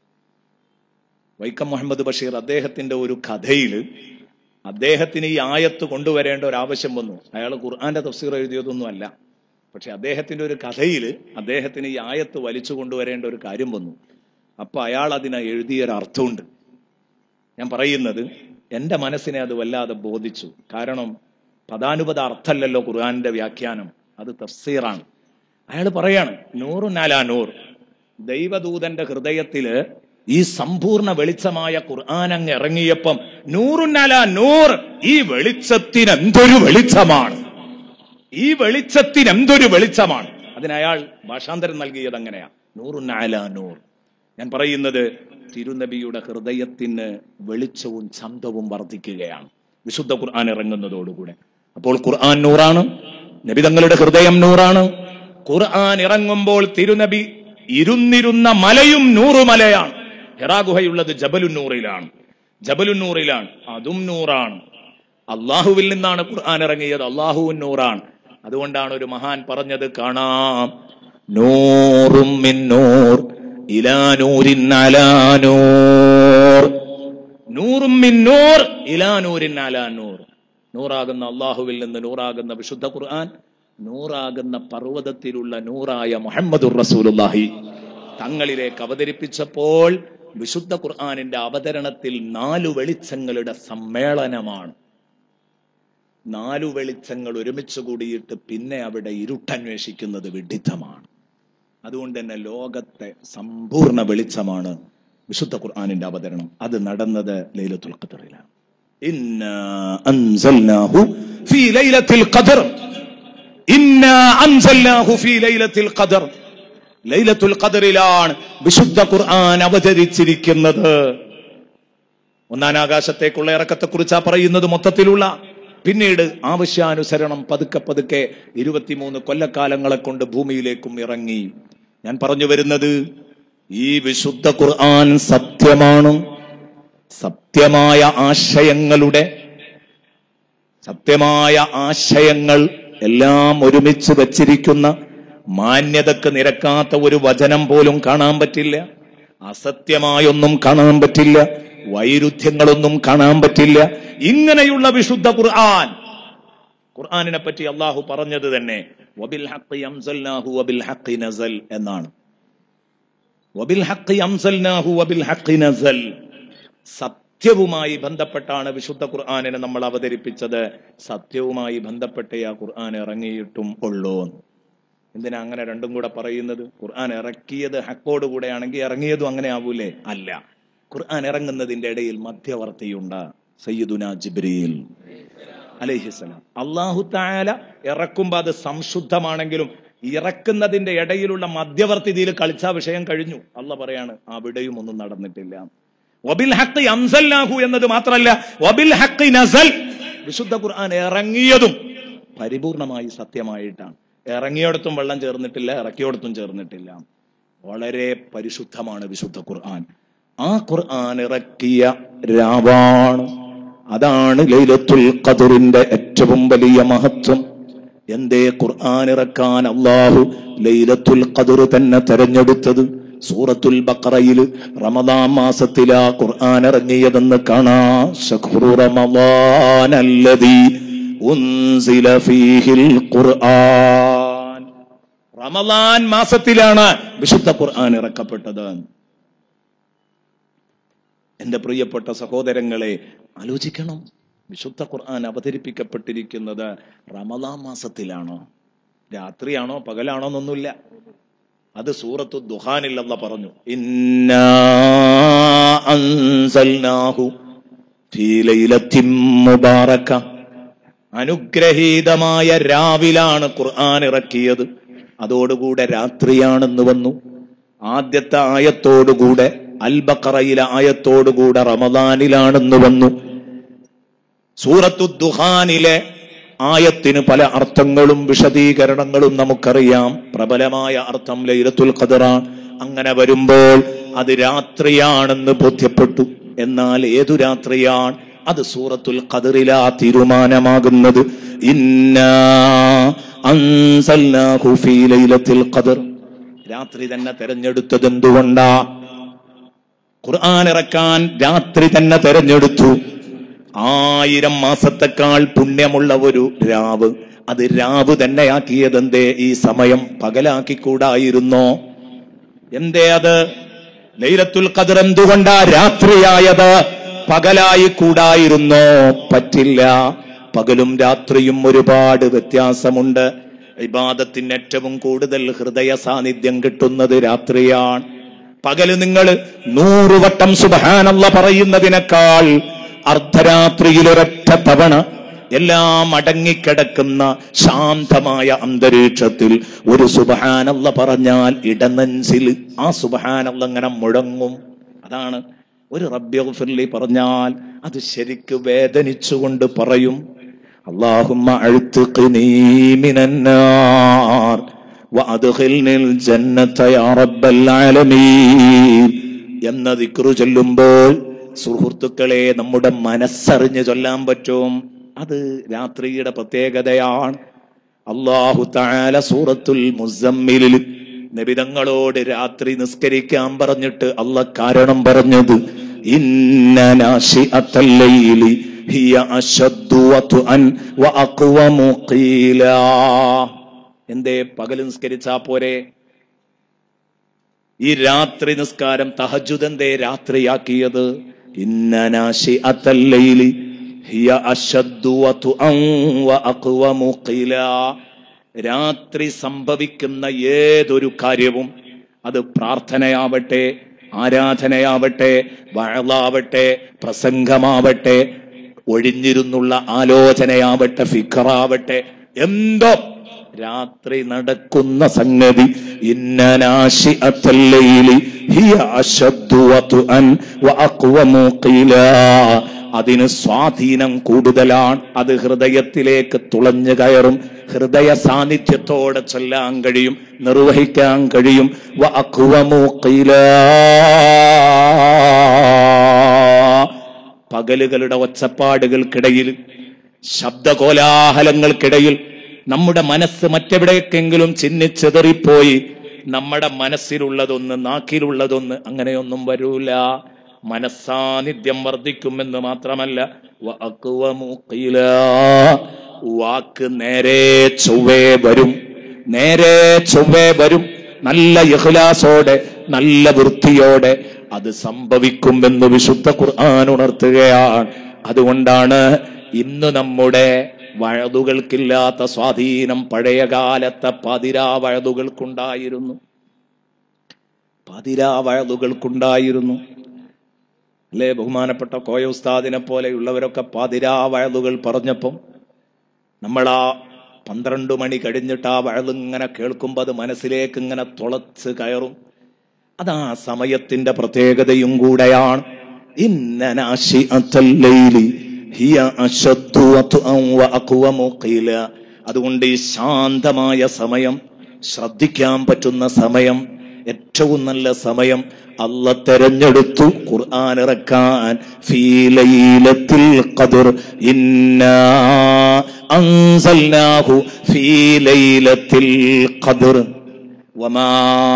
വൈക്കം മുഹമ്മദ് ബഷീർ അദ്ദേഹത്തിന്റെ ഒരു കഥയിൽ അദ്ദേഹത്തിന് ഈ ആയത്ത് കൊണ്ടുവരേണ്ട ഒരു ആവശ്യം വന്നു. അയാൾ ഖുർആന്റെ തഫ്സീർ എഴുതിയതൊന്നും അല്ല. പക്ഷെ അദ്ദേഹത്തിന്റെ ഒരു കഥയിൽ അദ്ദേഹത്തിന് ഈ ആയത്ത് വലിച്ചു കൊണ്ടുവരേണ്ട ഒരു കാര്യം വന്നു. അപ്പൊ അയാൾ അതിനെ എഴുതിയൊരർത്ഥമുണ്ട്. ഞാൻ പറയുന്നത് എന്റെ മനസ്സിനെ അത് വല്ലാതെ ബോധിച്ചു. കാരണം പദാനുപത അർത്ഥമല്ലല്ലോ ഖുർആന്റെ വ്യാഖ്യാനം, അത് തഫ്സീറാണ്. അയാൾ പറയാണ് നൂറുൻ അലാ നൂർ. ദൈവദൂതന്റെ ഹൃദയത്തില് ഈ സമ്പൂർണ്ണ വെളിച്ചമായ ഖുർആൻ അങ്ങ് ഇറങ്ങിയപ്പം നൂറുൻ അലാ നൂർ, ഈ വെളിച്ചത്തിന് എന്തൊരു വെളിച്ചമാണ്, ഈ വെളിച്ചത്തിന് എന്തൊരു വെളിച്ചമാണ്. അതിനയാൾ ഭാഷാന്തരം നൽകിയത് അങ്ങനെയാ, നൂറുൻ അലാ നൂർ. ഞാൻ പറയുന്നത് തിരുനബിയുടെ ഹൃദയത്തിന് വെളിച്ചവും ചന്തവും വർദ്ധിക്കുകയാണ് വിശുദ്ധ ഖുർആൻ ഇറങ്ങുന്നതോടുകൂടെ. അപ്പോൾ ഖുർആൻ നൂറാണ്, നബി തങ്ങളുടെ ഹൃദയം നൂറാണ്. ഖുർആൻ ഇറങ്ങുമ്പോൾ തിരുനബി ഇരുന്നിരുന്ന മലയും നൂറുമലയാണ്. ഹിറാ ഗുഹയുള്ളത് ജബലുന്നൂറിലാണ്, ജബലുന്നൂറിലാണ്, അതും നൂറാണ്. അള്ളാഹുവിൽ നിന്നാണ് ഖുർആൻ ഇറങ്ങിയത്, അള്ളാഹുവിൻ നൂറാണ്. അതുകൊണ്ടാണ് ഒരു മഹാൻ പറഞ്ഞത് കാണാം, നൂറും മിൻ നൂർ ഇലാ നൂരിൻ അലാ നൂർ, നൂറും മിൻ നൂർ ഇലാ നൂരിൻ അലാ നൂർ. നൂറാകുന്ന അള്ളാഹുവിൽ നിന്ന് നൂറാകുന്ന വിശുദ്ധ ഖുർആൻ, നൂറാകുന്ന പർവ്വതത്തിലുള്ള നൂറായ മുഹമ്മദുർ റസൂലുള്ളാഹി തങ്ങളിലേക്ക് അവതരിപ്പിച്ചപ്പോൾ വിശുദ്ധ ഖുർആനിന്റെ അവതരണത്തിൽ നാലു വെളിച്ചങ്ങളുടെ സമ്മേളനമാണ്. നാലു വെളിച്ചങ്ങൾ ഒരുമിച്ച് കൂടിയിട്ട് പിന്നെ അവിടെ ഇരുട്ടന്വേഷിക്കുന്നത് വിഡിത്തമാണ്. അതുകൊണ്ട് തന്നെ ലോകത്തെ സമ്പൂർണ്ണ വെളിച്ചമാണ് വിശുദ്ധ ഖുർആനിന്റെ അവതരണം. അത് നടന്നത് ലൈലത്തുൽ ഖദറിലാണ്. ഇന്നാ അൻസൽനാഹു ഫീ ലൈലത്തുൽ ഖദർ, ഇന്നാ അൻസൽനാഹു ഫീ ലൈലത്തുൽ ഖദർ. ലൈലത്തുൽ ഖദറിലാണ് വിശുദ്ധ ഖുർആൻ അവതരിച്ചിരിക്കുന്നത്. ഒന്നാം ആകാശത്തേക്കുള്ള ഇറക്കത്തെക്കുറിച്ചാ പറയുന്നത് മൊത്തത്തിലുള്ള. പിന്നീട് ആവശ്യാനുസരണം പതുക്കെ പതുക്കെ ഇരുപത്തിമൂന്ന് കൊല്ലക്കാലങ്ങളെ കൊണ്ട് ഭൂമിയിലേക്കും ഇറങ്ങി. ഞാൻ പറഞ്ഞു വരുന്നത് ഈ വിശുദ്ധ ഖുർആൻ സത്യമാണ്. സത്യമായ ആശയങ്ങളുടെ സത്യമായ ആശയങ്ങൾ എല്ലാം ഒരുമിച്ച് വച്ചിരിക്കുന്ന, മാന്യതക്ക് നിരക്കാത്ത ഒരു വചനം പോലും കാണാൻ പറ്റില്ല, അസത്യമായൊന്നും കാണാൻ പറ്റില്ല, വൈരുദ്ധ്യങ്ങളൊന്നും കാണാൻ പറ്റില്ല. ഇങ്ങനെയുള്ള വിശുദ്ധ ഖുർആൻ, ഖുർആനിനെ പറ്റി അള്ളാഹു പറഞ്ഞത് തന്നെ വബിൽ ഹഖ് അൻസൽനാഹു വബിൽ ഹഖ് നസൽ എന്നാണ്. വബിൽ ഹഖ് അൻസൽനാഹു വബിൽ ഹഖ് നസൽ. സത്യവുമായി ബന്ധപ്പെട്ടാണ് വിശുദ്ധ ഖുർആനിനെ നമ്മൾ അവതരിപ്പിച്ചത്. സത്യവുമായി ബന്ധപ്പെട്ടേ ആ ഖുർആൻ ഇറങ്ങിയിട്ടും ഉള്ളൂ. എന്തിനാ അങ്ങനെ രണ്ടും കൂടെ പറയുന്നത്? ഖുർആൻ ഇറക്കിയത് ഹക്കോടുകൂടെ ആണെങ്കിൽ ഇറങ്ങിയതും അങ്ങനെ ആവൂലേ? അല്ല. ഖുർആൻ ഇറങ്ങുന്നതിന്റെ ഇടയിൽ മധ്യവർത്തിയുണ്ട്, സയ്യിദുനാ ജിബ്രീൽ അലൈഹിസ്സലാം. അല്ലാഹു തആല ഇറക്കുമ്പോ അത് സംശുദ്ധമാണെങ്കിലും ഇറക്കുന്നതിന്റെ ഇടയിലുള്ള മധ്യവർത്തി ഇതിൽ കളിച്ചാ വിഷയം കഴിഞ്ഞു. അള്ളാഹ് പറയാണ് അവിടെയും ഒന്നും നടന്നിട്ടില്ല. വബിൽ ഹഖ് അൻസൽനാഹു എന്നത് മാത്രമല്ല, വബിൽ ഹഖ് നസൽ. വിശുദ്ധ ഖുർആൻ ഇറങ്ങിയതും പരിപൂർണമായി സത്യമായിട്ടാണ്. ഇറങ്ങിയോടത്തും വെള്ളം ചേർന്നിട്ടില്ല, ഇറക്കിയോടത്തും ചേർന്നിട്ടില്ല. വളരെ പരിശുദ്ധമാണ് വിശുദ്ധ ഖുർആൻ. ആ ഖുർആൻ ഇറക്കിയ രാവാണ്, അതാണ് ലൈലത്തുൽ ഖദറിന്റെ ഏറ്റവും വലിയ മഹത്വം. എന്തേ ഖുർആൻ ഇറക്കാൻ അല്ലാഹു ലൈലത്തുൽ ഖദർ തന്നെ തെരഞ്ഞെടുത്തത്? സൂറത്തുൽ ബഖറയിൽ റമദാൻ മാസത്തിലാ ഖുർആൻ ഇറങ്ങിയതെന്ന് കാണാം. ശഖ്റു റമദാനല്ലദീ ഉൻസില ഫീഹിൽ ഖുർആൻ. റമദാൻ മാസത്തിലാണ് വിശുദ്ധ ഖുർആൻ ഇറക്കപ്പെട്ടത്. എന്റെ പ്രിയപ്പെട്ട സഹോദരങ്ങളെ, ആലോചിക്കണം, വിശുദ്ധ ഖുർആൻ അവതരിപ്പിക്കപ്പെട്ടിരിക്കുന്നത് റമദാൻ മാസത്തിലാണോ, രാത്രിയാണോ, പകലാണോ എന്നൊന്നുമില്ല. അത് സൂറത്തു ദുഹാനിൽ അല്ലാഹ് പറഞ്ഞു, ഇന്നാ അൻസൽനാഹു ഫീ ലൈലത്തിൻ മുബാറക. അനുഗ്രഹീതമായ രാവിലാണ് ഖുർആൻ ഇറക്കിയത്. അതോടുകൂടെ രാത്രിയാണെന്ന് വന്നു. ആദ്യത്തെ ആയത്തോടുകൂടെ അൽ ബഖറയിലെ ആയത്തോടുകൂടെ റമദാനിലാണെന്ന് വന്നു. സൂറത്തു ദുഖാനിലെ ആയത്തിന് പല അർത്ഥങ്ങളും വിശദീകരണങ്ങളും നമുക്കറിയാം. പ്രബലമായ അർത്ഥം ലൈലത്തുൽ ഖദറാണ്. അങ്ങനെ വരുമ്പോൾ അത് രാത്രിയാണെന്ന് ബോധ്യപ്പെട്ടു. എന്നാൽ ഏതു രാത്രിയാണ്? അത് സൂറത്തുൽ ഖദറിലാ തീരുമാനമാകുന്നത്. ഇന്നാ അൻസൽനാഹു ഫീ ലൈലത്തുൽ ഖദർ. രാത്രി തന്നെ തെരഞ്ഞെടുത്തത് എന്തുകൊണ്ടാ? ഖുർആൻ ഇറക്കാൻ രാത്രി തന്നെ തെരഞ്ഞെടുത്തു. ആയിരം മാസത്തെക്കാൾ പുണ്യമുള്ള ഒരു രാവ്, അത് രാവ് തന്നെയാക്കിയതെന്തേ? ഈ സമയം പകലാക്കിക്കൂടായിരുന്നോ? എന്തേ അത്? ലൈലത്തുൽ ഖദർ എന്തുകൊണ്ടാ രാത്രിയായത്? പകലായി കൂടായിരുന്നോ? പറ്റില്ല. പകലും രാത്രിയും ഒരുപാട് വ്യത്യാസമുണ്ട്. ഇബാദത്തിന് ഏറ്റവും കൂടുതൽ ഹൃദയ സാന്നിധ്യം കിട്ടുന്നത് രാത്രിയാണ്. പകല് നിങ്ങൾ നൂറുവട്ടം സുബ്ഹാനല്ലാഹ് പറയുന്നതിനേക്കാൾ അർദ്ധരാത്രിയിൽ ഒരൊറ്റ തവണ എല്ലാം അടങ്ങിക്കിടക്കുന്ന ശാന്തമായ അന്തരീക്ഷത്തിൽ ഒരു സുബ്ഹാനല്ലാഹ് പറഞ്ഞാൽ ഇടനെഞ്ചിൽ ആ സുബ്ഹാനല്ലാഹ് ഇങ്ങനെ മുഴങ്ങും. അതാണ് ഒരു റബ്ബിഗ്ഫിർലി പറഞ്ഞാൽ അത് ശരിക്ക് വേദനിച്ചുകൊണ്ട് പറയും. അല്ലാഹുമ്മ അഅ്തിഖ്നീ മിനന്നാർ വഅദ്ഖിൽനിൽ ജന്നത യാ റബ്ബൽ ആലമീൻ എന്ന ദിക്റ് ചൊല്ലുമ്പോൾ സുഹൃത്തുക്കളെ നമ്മുടെ മനസ്സറിഞ്ഞ് ചൊല്ലാൻ പറ്റും. അത് രാത്രിയുടെ പ്രത്യേകതയാണ്. അല്ലാഹു തആല സൂറത്തുൽ മുസമ്മിലിൽ നബിതങ്ങളോട് രാത്രി നിസ്കരിക്കാൻ പറഞ്ഞിട്ട് അല്ലാഹ് കാരണം പറഞ്ഞത് ഇന്ന നാശിഅത്തൽ ലൈലി ഹിയ അശദ്ദു വത്അൻ വഅഖ്വമു ഖീലാ. എന്തേ പകൽ നിസ്കരിച്ചാ പോരെ? ഈ രാത്രി നിസ്കാരം തഹജ്ജുദ് എന്തേ രാത്രിയാക്കിയത്? ഇന്ന നാശിഅത്തൽ ലൈലി ഹിയ അശദ്ദു വത്അൻ വഅഖ്വമു ഖീലാ. രാത്രി സംഭവിക്കുന്ന ഏതൊരു കാര്യവും, അത് പ്രാർത്ഥനയാവട്ടെ, ആരാധനയാവട്ടെ, വഅളാവട്ടെ, പ്രസംഗമാവട്ടെ, ഒഴിഞ്ഞിരുന്നുള്ള ആലോചനയാവട്ടെ, ഫിക്റാവട്ടെ, എന്തോ രാത്രി നടക്കുന്ന സംഗതി ഇന്ന നാശിഅത്തൽ ലൈലി ഹിയ അശദ്ദു വത്അൻ വഅഖ്വമു ഖീലാ. അതിന് സ്വാധീനം കൂടുതലാണ്. അത് ഹൃദയത്തിലേക്ക് തുളഞ്ഞു കയറും. ഹൃദയ സാന്നിധ്യത്തോടെ ചൊല്ലാൻ കഴിയും, നിർവഹിക്കാൻ കഴിയും. വഅഖ്വമു ഖീലാ. പകലുകളുടെ ഒച്ചപ്പാടുകൾക്കിടയിൽ, ശബ്ദകോലാഹലങ്ങൾക്കിടയിൽ നമ്മുടെ മനസ്സ് മറ്റെവിടേക്കെങ്കിലും ചിന്നിച്ചെതറിപ്പോയി നമ്മുടെ മനസ്സിലുള്ളതൊന്ന് നാക്കിലുള്ളതൊന്ന് അങ്ങനെയൊന്നും വരൂല. മനസ്സാന്നിധ്യം വർദ്ധിക്കുമെന്ന് മാത്രമല്ല വഅഖ്വമു ഖീലാ. വാക്ക് നേരെ ചൊവ്വേ വരും, നേരെ ചൊവ്വേ വരും. നല്ല ഇഖ്ലാസോടെ, നല്ല വൃത്തിയോടെ അത് സംഭവിക്കുമെന്ന് വിശുദ്ധ ഖുർആൻ ഉണർത്തുകയാണ്. അതുകൊണ്ടാണ് ഇന്ന് നമ്മുടെ വഅദുകൾക്കില്ലാത്ത സ്വാധീനം പഴയകാലത്തെ പതിരാ വഅദുകൾക്കുണ്ടായിരുന്നു. പതിരാ വഅദുകൾക്കുണ്ടായിരുന്നു അല്ലേ? ബഹുമാനപ്പെട്ട കോയ ഉസ്താദിനെ പോലെയുള്ളവരൊക്കെ പതിരാ വഅദുകൾ പറഞ്ഞപ്പം നമ്മൾ ആ പന്ത്രണ്ട് മണി കഴിഞ്ഞിട്ട് ആ വഅദ് ഇങ്ങനെ കേൾക്കുമ്പോൾ അത് മനസ്സിലേക്ക് ഇങ്ങനെ തുളച്ച് കയറും. അതാ സമയത്തിന്റെ പ്രത്യേകതയും കൂടെയാണ്. ഇന്ന നാശിഅത്തൽ ലൈലി ഹിയ അശദ്ദു വത്അൻ വഅഖ്വമു ഖീലാ. അതുകൊണ്ട് ഈ ശാന്തമായ സമയം, ശ്രദ്ധിക്കാൻ പറ്റുന്ന സമയം, ഏറ്റവും നല്ല സമയം അല്ലാഹ് തെരഞ്ഞെടുത്തു ഖുർആൻ ഇറക്കാൻ. ഫീ ലൈലത്തിൽ ഖദർ ഇന്നാ അൻസൽനാഹു ഫീ ലൈലത്തിൽ ഖദർ വമാ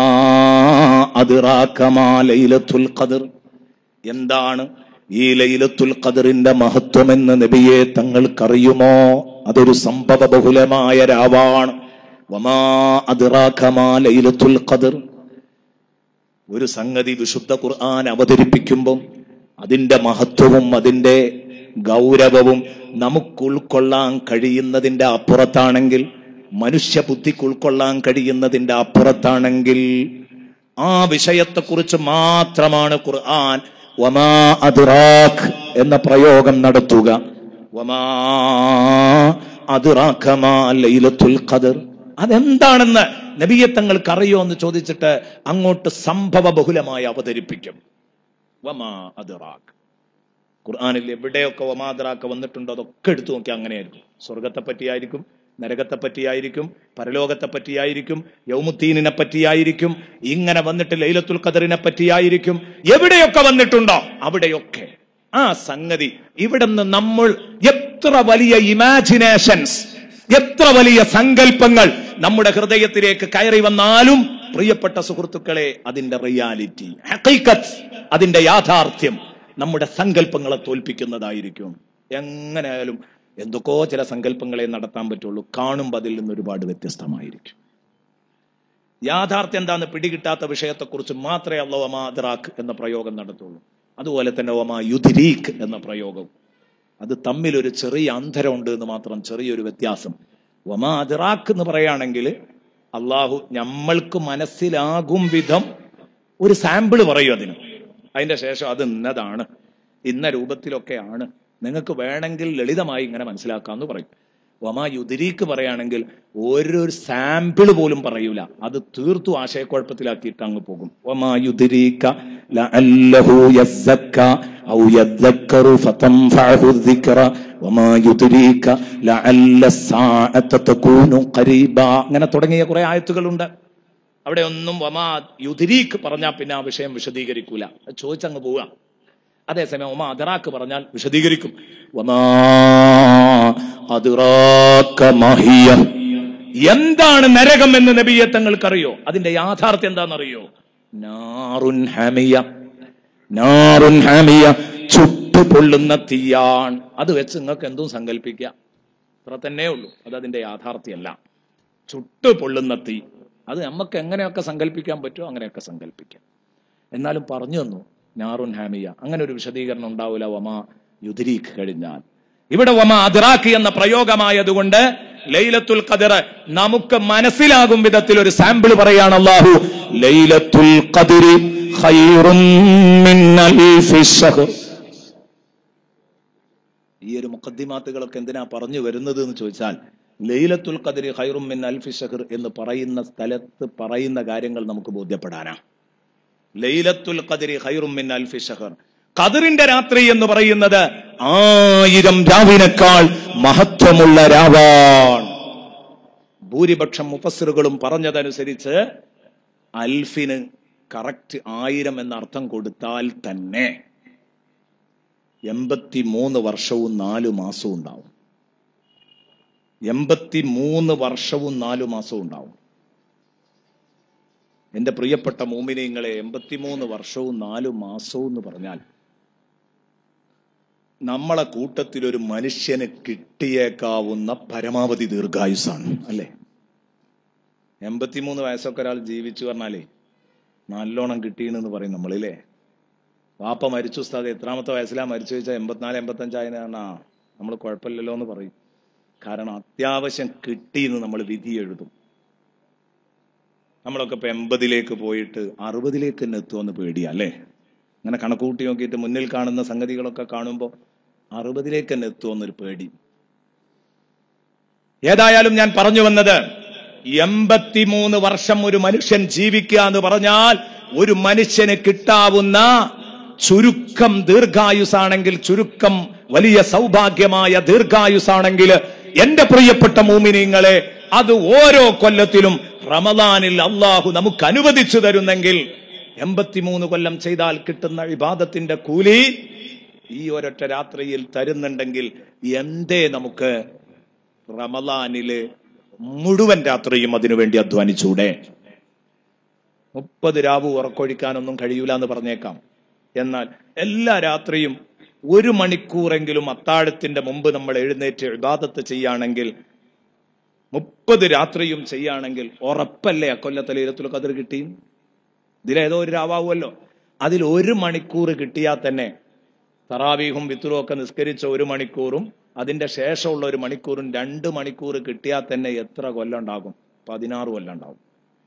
അദ്റാക മാ ലൈലത്തുൽ ഖദർ. എന്താണ് ഈ ലൈലത്തുൽ ഖദറിന്റെ മഹത്വമെന്ന് നബിയെ തങ്ങൾക്കറിയുമോ? അതൊരു സംഭവ ബഹുലമായ രാവാണ്. വമാ അദ്റാക മാ ലൈലത്തുൽ ഖദർ. ഒരു സംഗതി വിശുദ്ധ ഖുർആൻ അവതരിപ്പിക്കുമ്പോൾ അതിന്റെ മഹത്വവും അതിന്റെ ഗൗരവവും നമുക്ക് ഉൾക്കൊള്ളാൻ കഴിയുന്നതിന്റെ അപ്പുറത്താണെങ്കിൽ, മനുഷ്യബുദ്ധിക്ക് ഉൾക്കൊള്ളാൻ കഴിയുന്നതിന്റെ അപ്പുറത്താണെങ്കിൽ, ആ വിഷയത്തെക്കുറിച്ച് മാത്രമാണ് ഖുർആൻ വമാ അദ്റാക് എന്ന പ്രയോഗം നടത്തുക. വമാ അദ്റാക മാ ലൈലത്തുൽ ഖദർ. അതെന്താണെന്ന് നബിയെ തങ്ങൾക്ക് അറിയോ എന്ന് ചോദിച്ചിട്ട് അങ്ങോട്ട് സംഭവ ബഹുലമായി അവതരിപ്പിക്കും. വമാ അദ്റാക. ഖുർആനിൽ എവിടെയൊക്കെ വമാ അദ്റാക വന്നിട്ടുണ്ടോ അതൊക്കെ എടുത്തു നോക്കി അങ്ങനെയായിരിക്കും. സ്വർഗത്തെ പറ്റിയായിരിക്കും, നരകത്തെ പറ്റിയായിരിക്കും, പരലോകത്തെ പറ്റിയായിരിക്കും, യൗമുദ്ദീനിനെ പറ്റിയായിരിക്കും, ഇങ്ങനെ വന്നിട്ട് ലൈലത്തുൽ ഖദറിനെ പറ്റിയായിരിക്കും. എവിടെയൊക്കെ വന്നിട്ടുണ്ടോ അവിടെയൊക്കെ ആ സംഗതി ഇവിടുന്ന് നമ്മൾ എത്ര വലിയ ഇമാജിനേഷൻസ്, എത്ര വലിയ സങ്കല്പങ്ങൾ നമ്മുടെ ഹൃദയത്തിലേക്ക് കയറി വന്നാലും പ്രിയപ്പെട്ട സുഹൃത്തുക്കളെ, അതിന്റെ റിയാലിറ്റി, ഹഖീഖത്ത്, അതിന്റെ യാഥാർത്ഥ്യം നമ്മുടെ സങ്കല്പങ്ങളെ തോൽപ്പിക്കുന്നതായിരിക്കും. എങ്ങനെയായാലും എന്തൊക്കെയോ ചില സങ്കല്പങ്ങളെ നടത്താൻ പറ്റുള്ളൂ, കാണുമ്പോൾ അതിൽ നിന്ന് ഒരുപാട് വ്യത്യസ്തമായിരിക്കും. യാഥാർത്ഥ്യം എന്താന്ന് പിടികിട്ടാത്ത വിഷയത്തെക്കുറിച്ച് മാത്രമേ അല്ലാഹു വമാ അദ്റാക് എന്ന പ്രയോഗം നടത്തുള്ളൂ. അതുപോലെ തന്നെ വമാ യുദ്രീക് എന്ന പ്രയോഗം, അത് തമ്മിൽ ഒരു ചെറിയ അന്തരമുണ്ട് എന്ന് മാത്രം, ചെറിയൊരു വ്യത്യാസം. വമാ അദ്റാക് എന്ന് പറയുകയാണെങ്കിൽ അള്ളാഹു നമ്മൾക്ക് മനസ്സിലാകും വിധം ഒരു സാമ്പിൾ പറയും അതിന്. അതിന്റെ ശേഷം അത് ഇന്നതാണ്, ഇന്ന രൂപത്തിലൊക്കെയാണ്, നിങ്ങൾക്ക് വേണമെങ്കിൽ ലളിതമായി ഇങ്ങനെ മനസ്സിലാക്കാമെന്ന് പറയും. വമാ യുദ്രീക്ക് പറയുകയാണെങ്കിൽ ഒരു സാമ്പിൾ പോലും പറയൂല, അത് തീർത്തു ആശയക്കുഴപ്പത്തിലാക്കിയിട്ട് അങ്ങ് പോകും. വമാ യുദ്രീക ലഅല്ലഹു യസ്സക്ക ഔ യദ്ദക്കറു ഫതൻഫഅഹു ദിക്റ വമാ യുദ്രീക ലഅല്ല സാഅത തകൂനു ഖരീബ. അങ്ങനെ തുടങ്ങിയ കുറെ ആയത്തുകളുണ്ട്. അവിടെ ഒന്നും വമാ യുദ്രീക്ക് പറഞ്ഞാൽ പിന്നെ ആ വിഷയം വിശദീകരിക്കൂല, ചോദിച്ചങ്ങ് പോവുക. അതേസമയം വമാ അദ്റാക് പറഞ്ഞാൽ വിശദീകരിക്കും. വമാ അദ്റാക മഹിയ. എന്താണ് നരകം എന്ന് നബിയെ തങ്ങൾക്കറിയോ? അതിന്റെ യാഥാർത്ഥ്യം എന്താണെന്നറിയോ? നാറുൻ ഹമിയ. നാറുൻ ഹമിയ, ചുട്ടുപൊള്ളുന്ന തീയാൻ. അത് വെച്ച് നിങ്ങൾക്ക് എന്തും സങ്കല്പിക്കുക, അത്ര തന്നെ ഉള്ളൂ. അത് അതിന്റെ യാഥാർത്ഥ്യമല്ല. ചുട്ടുപൊള്ളുന്ന തീ, അത് നമുക്ക് എങ്ങനെയൊക്കെ സങ്കല്പിക്കാൻ പറ്റുമോ അങ്ങനെയൊക്കെ സങ്കല്പിക്കാം. എന്നാലും പറഞ്ഞു തന്നു നാറുൻ ഹാമിയ, അങ്ങനെ ഒരു വിശദീകരണം ഉണ്ടാവില്ല വമാ യുദ്രീക് കഴിഞ്ഞാൽ. ഇവിടെ വമാ അദ്റാക് എന്ന പ്രയോഗമായതുകൊണ്ട് ലൈലത്തുൽ ഖദർ നമുക്ക് മനസ്സിലാകും വിധത്തിൽ ഒരു സാമ്പിൾ പറയാണ് അല്ലാഹു. ലൈലത്തുൽ ഖദരി ഖൈറുൻ മിൻ അൽഫി ശഹർ. ഈ ഒരു മുഖദ്ദിമാത്തുകളൊക്കെ എന്തിനാ പറഞ്ഞു വരുന്നത് എന്ന് ചോദിച്ചാൽ, ലൈലത്തുൽ ഖദരി ഖൈറുൻ മിൻ അൽഫി ശഹർ എന്ന് പറയുന്ന സ്ഥലത്ത് പറയുന്ന കാര്യങ്ങൾ നമുക്ക് ബോധ്യപ്പെടാനാ. ലൈലത്തുൽ ഖദരി ഖൈറുൻ മിൻ അൽഫി ശഹർ, ഖദറിന്റെ രാത്രി എന്ന് പറയുന്നത് ആയിരം രാവിനേക്കാൾ മഹത്വമുള്ള രാവാണ്. ഭൂരിപക്ഷം മുഫസ്സിറുകളും പറഞ്ഞതനുസരിച്ച് അൽഫിന് കറക്റ്റ് ആയിരം എന്ന അർത്ഥം കൊടുത്താൽ തന്നെ എൺപത്തി മൂന്ന് വർഷവും നാലു മാസവും ഉണ്ടാവും. എൺപത്തി മൂന്ന് വർഷവും നാലു മാസവും ഉണ്ടാവും. എന്റെ പ്രിയപ്പെട്ട മോമിനീങ്ങളെ, എൺപത്തിമൂന്ന് വർഷവും നാലു മാസവും എന്ന് പറഞ്ഞാൽ നമ്മളെ കൂട്ടത്തിൽ ഒരു മനുഷ്യന് കിട്ടിയേക്കാവുന്ന പരമാവധി ദീർഘായുസാണ്, അല്ലേ? എൺപത്തിമൂന്ന് വയസ്സൊക്കെ ഒരാൾ ജീവിച്ചു പറഞ്ഞാലേ നല്ലോണം കിട്ടീണെന്ന് പറയും നമ്മളില്ലേ. വാപ്പ മരിച്ചു ഉസ്താദ് എത്രാമത്തെ വയസ്സിലാ മരിച്ചു ചോദിച്ചാൽ എൺപത്തിനാല് എൺപത്തഞ്ചായതിനാ നമ്മൾ കുഴപ്പമില്ലല്ലോ എന്ന് പറയും. കാരണം അത്യാവശ്യം കിട്ടിയെന്ന് നമ്മൾ വിധി എഴുതും. നമ്മളൊക്കെ ഇപ്പൊ എൺപതിലേക്ക് പോയിട്ട് അറുപതിലേക്ക് തന്നെ എത്തുമെന്ന് പേടിയാ, അല്ലേ? അങ്ങനെ കണക്കൂട്ടി നോക്കിയിട്ട് മുന്നിൽ കാണുന്ന സംഗതികളൊക്കെ കാണുമ്പോൾ അറുപതിലേക്ക് തന്നെ എത്തുമെന്നൊരു പേടി. ഏതായാലും ഞാൻ പറഞ്ഞു വന്നത്, എൺപത്തിമൂന്ന് വർഷം ഒരു മനുഷ്യൻ ജീവിക്കുക എന്ന് പറഞ്ഞാൽ ഒരു മനുഷ്യന് കിട്ടാവുന്ന ചുരുക്കം ദീർഘായുസാണെങ്കിൽ, ചുരുക്കം വലിയ സൗഭാഗ്യമായ ദീർഘായുസാണെങ്കിൽ, എന്റെ പ്രിയപ്പെട്ട മോമിനീങ്ങളെ, അത് ഓരോ കൊല്ലത്തിലും റമദാനിൽ അള്ളാഹു നമുക്ക് അനുവദിച്ചു തരുന്നെങ്കിൽ എൺപത്തിമൂന്ന് കൊല്ലം ചെയ്താൽ കിട്ടുന്ന ഇബാദത്തിന്റെ കൂലി ഈ ഒരൊറ്റ രാത്രിയിൽ തരുന്നുണ്ടെങ്കിൽ എന്തേ നമുക്ക് റമദാനില് മുഴുവൻ രാത്രിയും അതിനുവേണ്ടി അധ്വാനിച്ചൂടെ? മുപ്പത് രാവ് ഉറക്കൊഴിക്കാനൊന്നും കഴിയൂല എന്ന് പറഞ്ഞേക്കാം. എന്നാൽ എല്ലാ രാത്രിയും ഒരു മണിക്കൂറെങ്കിലും അത്താഴത്തിന്റെ മുമ്പ് നമ്മൾ എഴുന്നേറ്റ് ഇബാദത്ത് ചെയ്യുകയാണെങ്കിൽ, മുപ്പത് രാത്രിയും ചെയ്യുകയാണെങ്കിൽ ഉറപ്പല്ലേ അക്കൊല്ലത്തെ ലൈലത്തുൽ ഖദർ കിട്ടി? ഇതിലേതോ ഒരു രാവാവുമല്ലോ. അതിൽ ഒരു മണിക്കൂർ കിട്ടിയാൽ തന്നെ തറാവീഹും വിത്റും ഒക്കെ നിസ്കരിച്ച ഒരു മണിക്കൂറും അതിന്റെ ശേഷമുള്ള ഒരു മണിക്കൂറും രണ്ട് മണിക്കൂർ കിട്ടിയാൽ തന്നെ എത്ര കൊല്ലം ഉണ്ടാകും? പതിനാറ് കൊല്ലം ഉണ്ടാകും.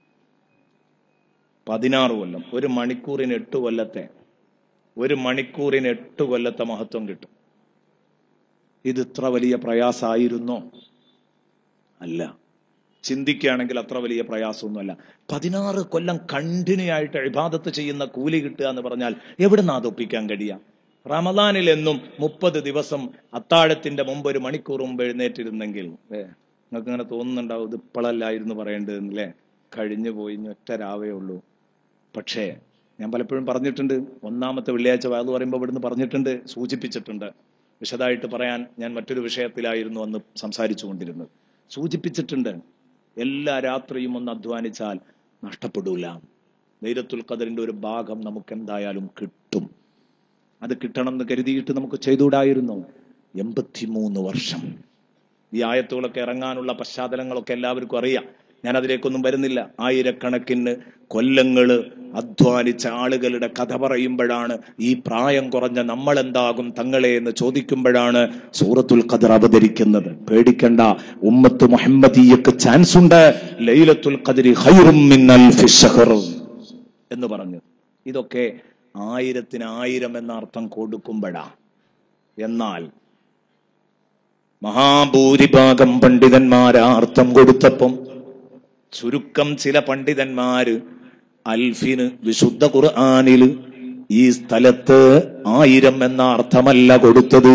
പതിനാറ് കൊല്ലം. ഒരു മണിക്കൂറിന് എട്ട് കൊല്ലത്തെ ഒരു മണിക്കൂറിന് എട്ട് കൊല്ലത്തെ മഹത്വം കിട്ടും. ഇത് ഇത്ര വലിയ പ്രയാസമായിരുന്നോ? അല്ല. ചിന്തിക്കുകയാണെങ്കിൽ അത്ര വലിയ പ്രയാസമൊന്നുമല്ല. പതിനാറ് കൊല്ലം കണ്ടിന്യൂ ആയിട്ട് ഇബാദത്ത് ചെയ്യുന്ന കൂലി കിട്ടുക എന്ന് പറഞ്ഞാൽ എവിടുന്ന് അതൊപ്പിക്കാൻ കഴിയാം? റമദാനിൽ എന്നും മുപ്പത് ദിവസം അത്താഴത്തിന്റെ മുമ്പ് ഒരു മണിക്കൂർ മുമ്പ് എഴുന്നേറ്റിരുന്നെങ്കിൽ ഏ നിങ്ങൾക്ക് ഇങ്ങനെ തോന്നുന്നുണ്ടാവും ഇത് ഇപ്പോഴല്ലായിരുന്നു പറയേണ്ടതെന്നല്ലേ. കഴിഞ്ഞു പോയി, ഒറ്റ രാവേ ഉള്ളൂ. പക്ഷേ ഞാൻ പലപ്പോഴും പറഞ്ഞിട്ടുണ്ട്, ഒന്നാമത്തെ വെള്ളിയാഴ്ച വയലു പറയുമ്പോൾ ഇവിടുന്ന് പറഞ്ഞിട്ടുണ്ട്, സൂചിപ്പിച്ചിട്ടുണ്ട്. വിശദമായിട്ട് പറയാൻ ഞാൻ മറ്റൊരു വിഷയത്തിലായിരുന്നു അന്ന് സംസാരിച്ചു കൊണ്ടിരുന്നത്. സൂചിപ്പിച്ചിട്ടുണ്ട്, എല്ലാ രാത്രിയും ഒന്ന് അധ്വാനിച്ചാൽ നഷ്ടപ്പെടൂല. ലൈലത്തുൽ ഖദറിന്റെ ഒരു ഭാഗം നമുക്ക് എന്തായാലും കിട്ടും. അത് കിട്ടണം എന്ന് കരുതിയിട്ട് നമുക്ക് ചെയ്തുകൂടായിരുന്നു? എൺപത്തിമൂന്ന് വർഷം ഈ ആയത്തുകളൊക്കെ ഇറങ്ങാനുള്ള പശ്ചാത്തലങ്ങളൊക്കെ എല്ലാവർക്കും അറിയാം. ഞാൻ അതിലേക്കൊന്നും വരുന്നില്ല. ആയിരക്കണക്കിന് കൊല്ലങ്ങള് അധ്വാനിച്ച ആളുകളുടെ കഥ പറയുമ്പോഴാണ് ഈ പ്രായം കുറഞ്ഞ നമ്മൾ എന്താകും തങ്ങളെ എന്ന് ചോദിക്കുമ്പോഴാണ് സൂറത്തുൽ ഖദർ അവതരിക്കുന്നത്. പേടിക്കണ്ട, ഉമ്മത്ത് മുഹമ്മദിയക്ക് ചാൻസ് ഉണ്ട്. ലൈലത്തുൽ ഖദ്രി ഖൈറും മിൻ അൽഫി ശഹർ എന്ന് പറഞ്ഞു. ഇതൊക്കെ ആയിരത്തിന് ആയിരം എന്ന അർത്ഥം കൊടുക്കുമ്പോഴാ. എന്നാൽ മഹാഭൂരിഭാഗം പണ്ഡിതന്മാരാ അർത്ഥം കൊടുത്തപ്പം ചുരുക്കം ചില പണ്ഡിതന്മാര് അൽഫിന് വിശുദ്ധ ഖുർആനിൽ ഈ സ്ഥലത്ത് ആയിരം എന്ന അർത്ഥമല്ല കൊടുത്തത്.